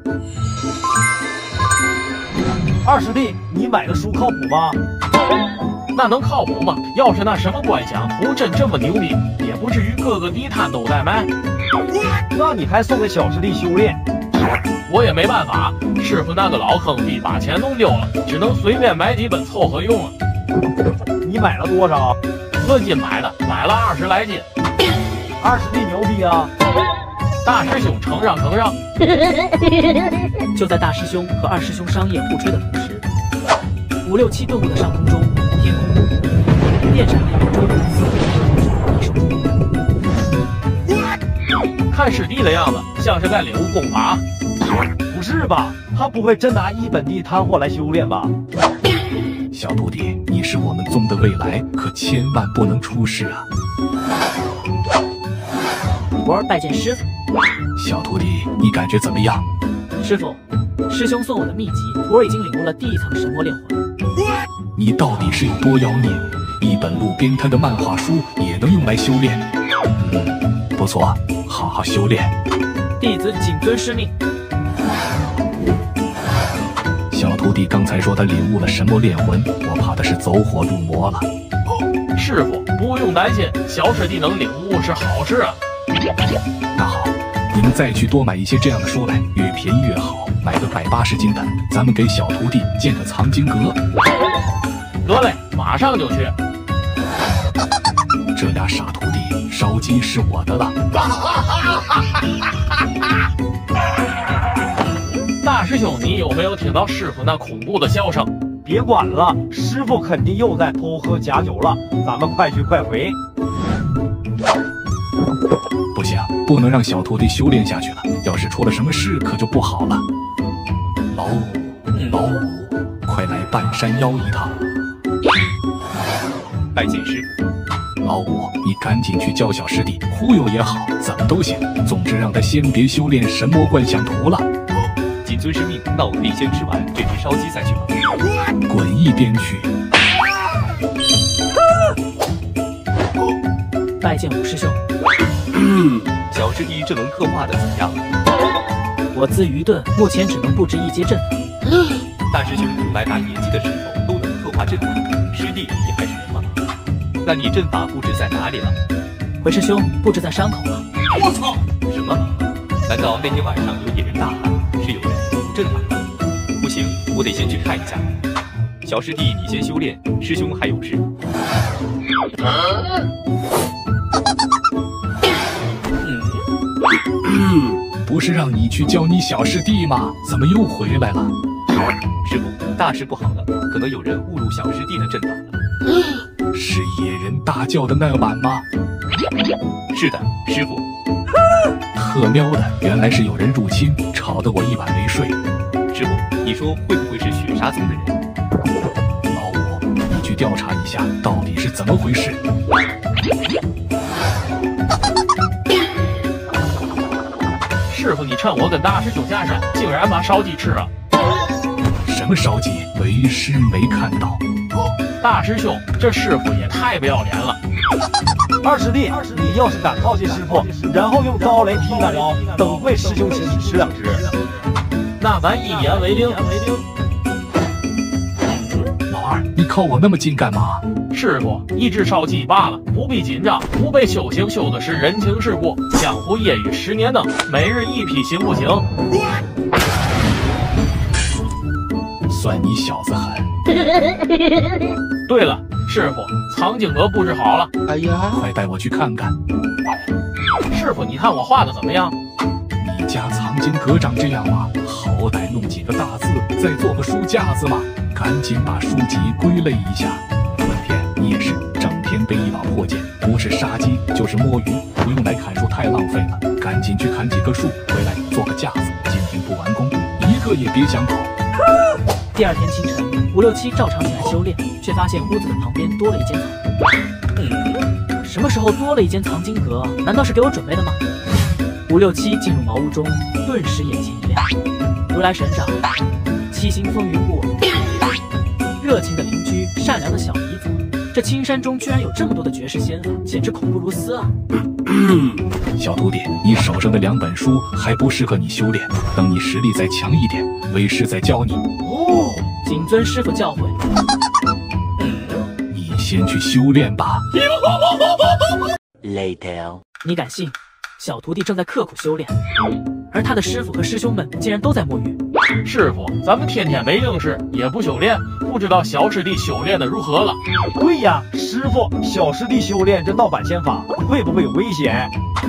二师弟，你买的书靠谱吗？ 那能靠谱吗？要是那什么观想图真这么牛逼，也不至于各个地摊都在卖。 那你还送给小师弟修炼？ 我也没办法，师傅那个老坑逼把钱弄丢了，只能随便买几本凑合用了。 你买了多少？ 论斤买的，买了二十来斤。 二师弟牛逼啊！ 大师兄承让承让。 就在大师兄和二师兄商业互吹的同时，五六七顿悟的上空中，天空无云，电闪雷鸣中，似乎一手中。 看师弟的样子，像是在领悟功法。 不是吧？他不会真拿一本地摊货来修炼吧？ 小徒弟，你是我们宗的未来，可千万不能出事啊！ 徒儿拜见师傅。 小徒弟，你感觉怎么样？ 师傅，师兄送我的秘籍，徒儿已经领悟了第一层神魔炼魂。 你到底是有多妖孽？一本路边摊的漫画书也能用来修炼？嗯，不错，好好修炼。 弟子谨遵师命。 弟刚才说他领悟了神魔炼魂，我怕他是走火入魔了。 师傅不用担心，小师弟能领悟是好事啊。 那好，你们再去多买一些这样的书来，越便宜越好，买个百八十斤的，咱们给小徒弟建个藏经阁。 得嘞，马上就去。 这俩傻徒弟，烧鸡是我的了。 大师兄，你有没有听到师傅那恐怖的笑声？ 别管了，师傅肯定又在偷喝假酒了，咱们快去快回。 不行，不能让小徒弟修炼下去了，要是出了什么事可就不好了。老五，老五，快来半山腰一趟。 拜见师傅。 老五，你赶紧去教小师弟，忽悠也好，怎么都行，总之让他先别修炼神魔幻象图了。 谨遵师命，那我可以先吃完这只烧鸡再去吗？ 滚一边去！ 拜见五师兄。 小师弟这轮刻画的怎么样？ 我自愚钝，目前只能布置一阶阵法。 大师兄来打野鸡的时候都能刻画阵法，师弟你还是人吗？那你阵法布置在哪里了？ 回师兄，布置在山口了。 我操！什么？难道那天晚上有野人大喊是有人入阵了？不行，我得先去看一下。小师弟你先修炼，师兄还有事。 不是让你去教你小师弟吗？怎么又回来了？ 师傅，大事不好了，可能有人误入小师弟的阵法了。 是野人大叫的那晚吗？ 是的，师傅。 特喵的，原来是有人入侵，吵得我一晚没睡。 师傅，你说会不会是雪杀宗的人？ 老五，你去调查一下，到底是怎么回事？ 师傅，你趁我跟大师兄下山，竟然把烧鸡吃了。 什么烧鸡？为师没看到。 大师兄，这师傅也太不要脸了。 二师弟，你要是敢靠近师傅，然后用刀雷劈他腰，等会师兄请你吃两只。 那咱一言为定。 老二，你靠我那么近干嘛？ 师傅，一只烧鸡罢了，不必紧张。吾辈修行修的是人情世故，江湖业余十年灯，每日一批行不行？ 算你小子狠。 对了，师傅，藏经阁布置好了。 哎呀，快带我去看看。 师傅，你看我画的怎么样？ 你家藏经阁长这样吗？好歹弄几个大字，再做个书架子嘛。赶紧把书籍归类一下。文天，你也是，整天背一把破剑，不是杀鸡就是摸鱼，不用来砍树太浪费了。赶紧去砍几棵树回来做个架子。今天不完工，一个也别想跑。 第二天清晨，五六七照常起来修炼，却发现屋子的旁边多了一间藏。嗯，什么时候多了一间藏经阁？难道是给我准备的吗？五六七进入茅屋中，顿时眼前一亮。如来神掌，七星风云过，热情的邻居，善良的小姨子。这青山中居然有这么多的绝世仙法，简直恐怖如斯啊！ 小徒弟，你手上的两本书还不适合你修炼，等你实力再强一点，为师再教你。 哦，谨遵师傅教诲。 你先去修炼吧。 Later， 你敢信？小徒弟正在刻苦修炼，而他的师傅和师兄们竟然都在摸鱼。 师傅，咱们天天没正事也不修炼，不知道小师弟修炼的如何了？ 对呀，师傅，小师弟修炼这盗版仙法会不会有危险？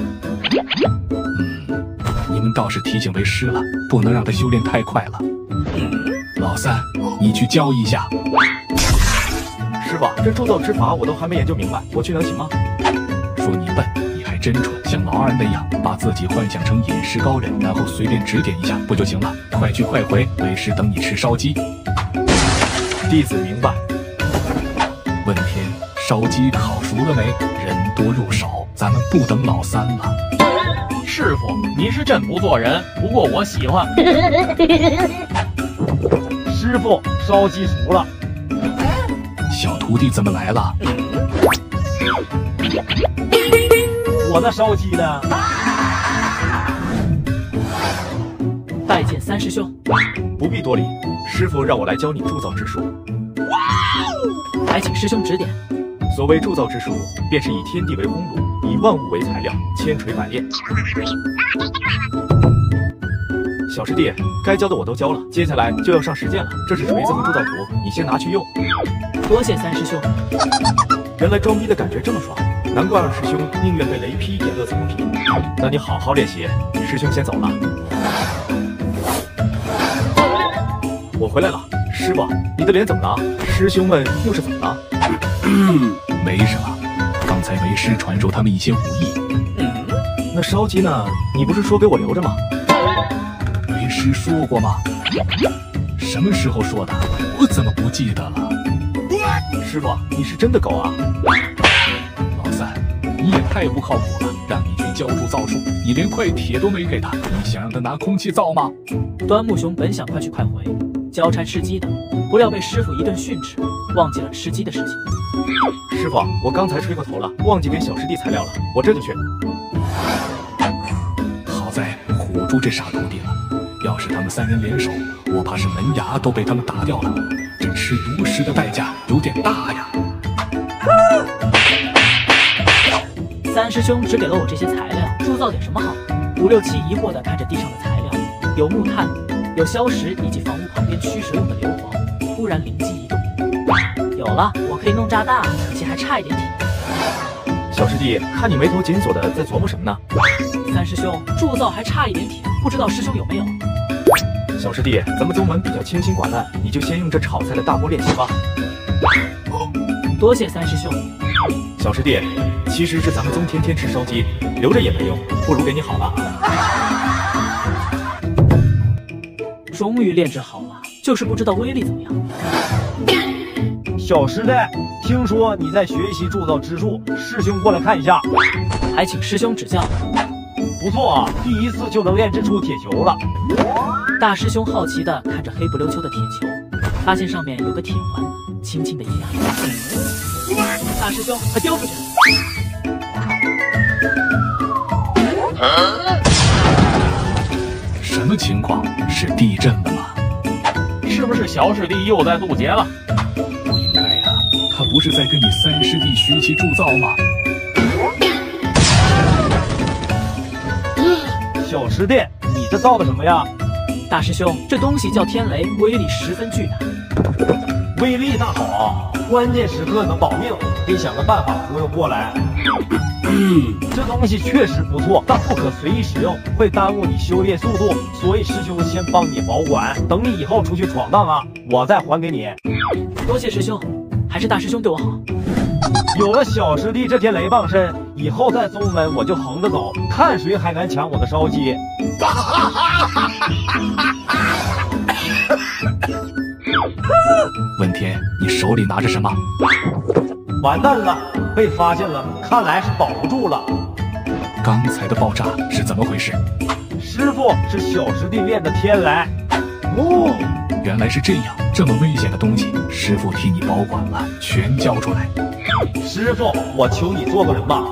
嗯，你们倒是提醒为师了，不能让他修炼太快了。老三，你去教一下。 师傅，这助咒之法我都还没研究明白，我去能行吗？ 说你笨，你还真蠢，像老二那样把自己幻想成隐士高人，然后随便指点一下不就行了？快去快回，为师等你吃烧鸡。 弟子明白。 问天，烧鸡烤熟了没？人多肉少，咱们不等老三了。 师傅，你是真不做人，不过我喜欢。 师傅，烧鸡熟了。 小徒弟怎么来了？ 我那烧鸡呢？ 拜见三师兄。 不必多礼， 师傅让我来教你铸造之术， 还请师兄指点。 所谓铸造之术，便是以天地为烘炉，以万物为材料，千锤百炼。小师弟，该教的我都教了，接下来就要上实践了。这是锤子和铸造图，你先拿去用。 多谢三师兄。 原来装逼的感觉这么爽，难怪二师兄宁愿被雷劈也乐此不疲。那你好好练习，师兄先走了。我回来了，师傅，你的脸怎么了？师兄们又是怎么了？ 没什么，刚才为师传授他们一些武艺。 嗯，那烧鸡呢？你不是说给我留着吗？ 为师说过吗？什么时候说的？我怎么不记得了？ 师傅，你是真的狗啊！ 老三，你也太不靠谱了！让你去教铸造术，你连块铁都没给他，你想让他拿空气造吗？ 端木熊本想快去快回，交差吃鸡的，不料被师傅一顿训斥，忘记了吃鸡的事情。 师傅，我刚才吹过头了，忘记给小师弟材料了，我这就去。 好在唬住这傻徒弟了，要是他们三人联手，我怕是门牙都被他们打掉了。这吃独食的代价有点大呀。 三师兄只给了我这些材料，铸造点什么好？五六七疑惑地看着地上的材料，有木炭，有硝石，以及房屋旁边驱蛇用的硫磺。突然灵机一动，有了，我可以弄炸弹，可惜还差一点体。 小师弟，看你眉头紧锁的，在琢磨什么呢？ 三师兄，铸造还差一点体，不知道师兄有没有？ 小师弟，咱们宗门比较清心寡淡，你就先用这炒菜的大锅练习吧。 多谢三师兄。 小师弟，其实是咱们宗天天吃烧鸡，留着也没用，不如给你好了。 终于炼制好了，就是不知道威力怎么样。 小师弟，听说你在学习铸造之术，师兄过来看一下。 还请师兄指教。 不错啊，第一次就能炼制出铁球了。 大师兄好奇地看着黑不溜秋的铁球，发现上面有个铁环，轻轻地一压。大师兄，快丢出去！ 什么情况？是地震了吗？ 是不是小师弟又在渡劫了？ 不应该呀、啊，他不是在跟你三师弟学习铸造吗？ 小师弟，你这造的什么呀？ 大师兄，这东西叫天雷，威力十分巨大。 威力那好，关键时刻能保命，得想个办法忽悠过来。这东西确实不错，但不可随意使用，会耽误你修炼速度，所以师兄先帮你保管，等你以后出去闯荡啊，我再还给你。 多谢师兄，还是大师兄对我好。 有了小师弟这天雷傍身，以后在宗门我就横着走，看谁还敢抢我的烧鸡。 问天，你手里拿着什么？ 完蛋了，被发现了，看来是保不住了。 刚才的爆炸是怎么回事？ 师傅，是小师弟练的天雷。哦， 原来是这样，这么危险的东西，师傅替你保管了，全交出来。 师傅，我求你做个人吧。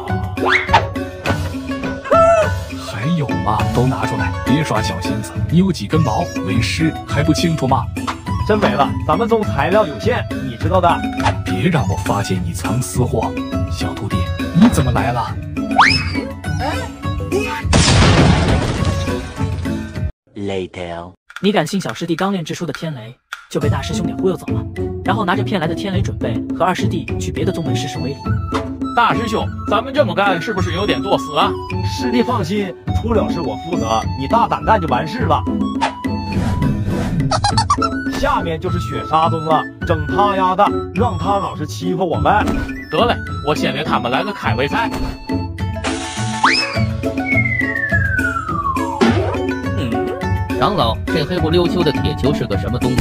还有吗？都拿出来，别耍小心思。你有几根毛，为师还不清楚吗？ 真没了，咱们宗材料有限，你知道的。 别让我发现你藏私货。小徒弟，你怎么来了？ Later， 你敢信小师弟刚练制出的天雷就被大师兄给忽悠走了，然后拿着骗来的天雷准备和二师弟去别的宗门试试威力。 大师兄，咱们这么干是不是有点作死啊？ 师弟放心，出了事我负责，你大胆干就完事了。下面就是雪沙宗了，整他丫的，让他老是欺负我们。 得嘞，我先给他们来个开胃菜。 长老，这黑不溜秋的铁球是个什么东西？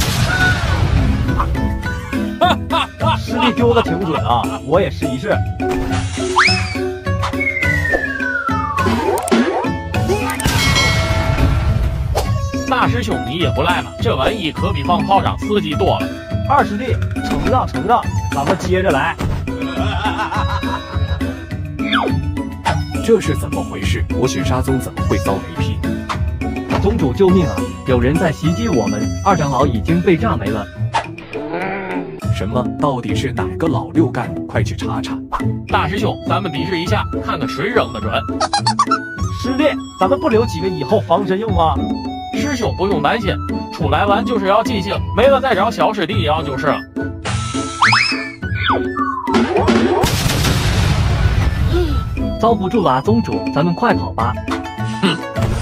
师弟丢的挺准啊，我也试一试。 大师兄，你也不赖嘛，这玩意可比放炮仗刺激多了。 二师弟，承让承让，咱们接着来。 这是怎么回事？我雪沙宗怎么会遭雷劈？ 宗主救命啊！有人在袭击我们，二长老已经被炸没了。 什么？到底是哪个老六干？快去查查！ 大师兄，咱们比试一下，看看谁扔得准。 师弟，咱们不留几个以后防身用吗？ 师兄不用担心，出来玩就是要尽兴，没了再找小师弟要就是了。 遭不住了啊，宗主，咱们快跑吧！ 哼！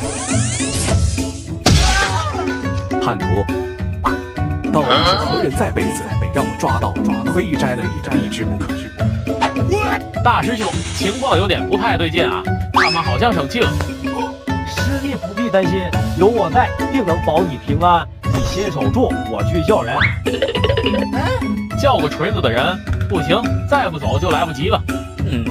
叛徒，到底是何人在背子？让我抓到，抓到，非摘了一只不可。 大师兄，情况有点不太对劲啊，他们好像生气了。 师弟不必担心，有我在，定能保你平安。你先守住，我去叫人。 叫个锤子的人不行，再不走就来不及了。嗯。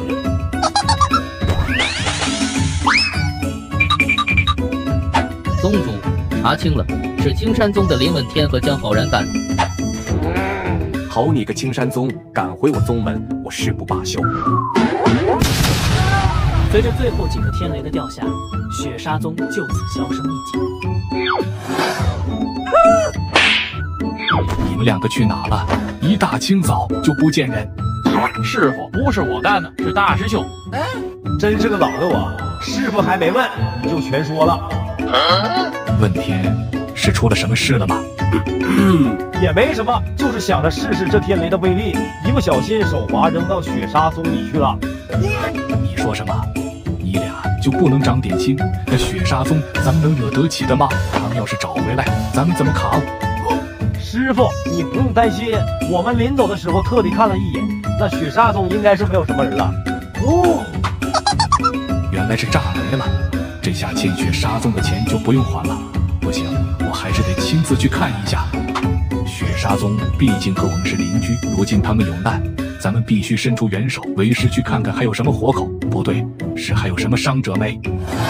宗主查清了，是青山宗的林问天和江浩然干的。 好你个青山宗，敢回我宗门，我誓不罢休！ 随着最后几个天雷的掉下，雪沙宗就此销声匿迹。 你们两个去哪了？一大清早就不见人。 师傅，不是我干的，是大师兄。 真是个老六啊！师傅还没问，你就全说了。 问天，是出了什么事了吗？ 嗯，也没什么，就是想着试试这天雷的威力，一不小心手滑扔到雪沙宗里去了。 你说什么？你俩就不能长点心？那雪沙宗咱们能惹得起的吗？他们要是找回来，咱们怎么扛？ 师傅，你不用担心，我们临走的时候特地看了一眼，那雪沙宗应该是没有什么人了。哦， 原来是炸没了，这下欠雪沙宗的钱就不用还了。不行，我还是得亲自去看一下。雪沙宗毕竟和我们是邻居，如今他们有难，咱们必须伸出援手，为师去看看还有什么活口，不对，是还有什么伤者没？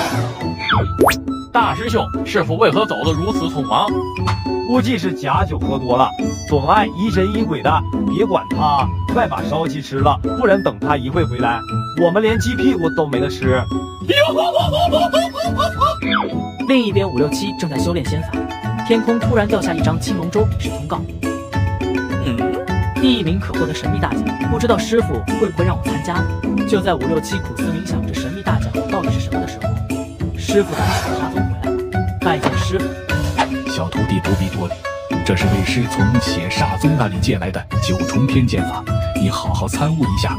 大师兄，师傅为何走得如此匆忙？ 估计是假酒喝多了，总爱疑神疑鬼的。别管他，快把烧鸡吃了，不然等他一会回来，我们连鸡屁股都没得吃。 另一边，五六七正在修炼仙法，天空突然掉下一张青龙舟比试通告。嗯，第一名可获得神秘大奖，不知道师傅会不会让我参加呢？就在五六七苦思冥想着神秘大奖到底是什么的时候，师傅从雪沙宗回来了，拜见师傅。 小徒弟不必多礼，这是为师从血煞宗那里借来的九重天剑法，你好好参悟一下。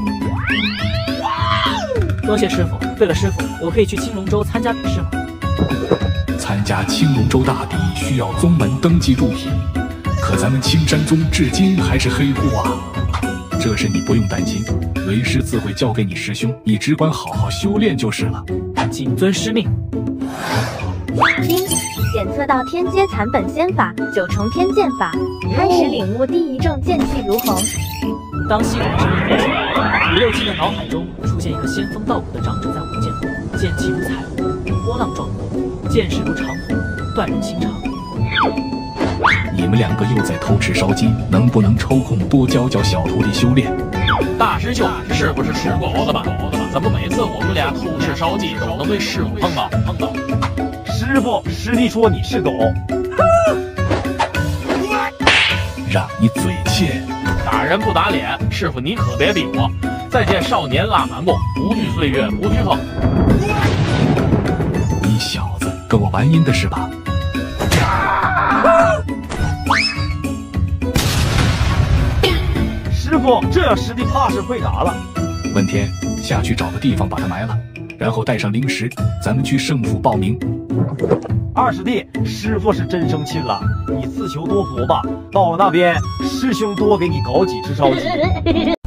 多谢师傅。对了，师傅，我可以去青龙舟参加比试吗？ 参加青龙舟大比需要宗门登记入体，可咱们青山宗至今还是黑户啊。这事你不用担心，为师自会交给你师兄，你只管好好修炼就是了。 谨遵师命。 丁检测到天阶残本仙法九重天剑法，开始领悟第一重剑气如虹。 当系统声音播出，五六七的脑海中出现一个仙风道骨的长者在舞剑，剑气如彩虹，波浪壮阔，剑势如长虹，断人心肠。 你们两个又在偷吃烧鸡，能不能抽空多教教小徒弟修炼？ 大师兄，是不是属狗的吧？怎么每次我们俩偷吃烧鸡都能被师傅碰到？碰到？ 师傅，师弟说你是狗。 让你嘴欠！ 打人不打脸，师傅你可别逼我。再见少年拉满目，不惧岁月不惧风。 你小子跟我玩阴的是吧？ 师傅，这样师弟怕是会打了。 问天，下去找个地方把他埋了，然后带上灵石，咱们去圣府报名。 二师弟，师傅是真生气了，你自求多福吧。到了那边，师兄多给你搞几只烧鸡。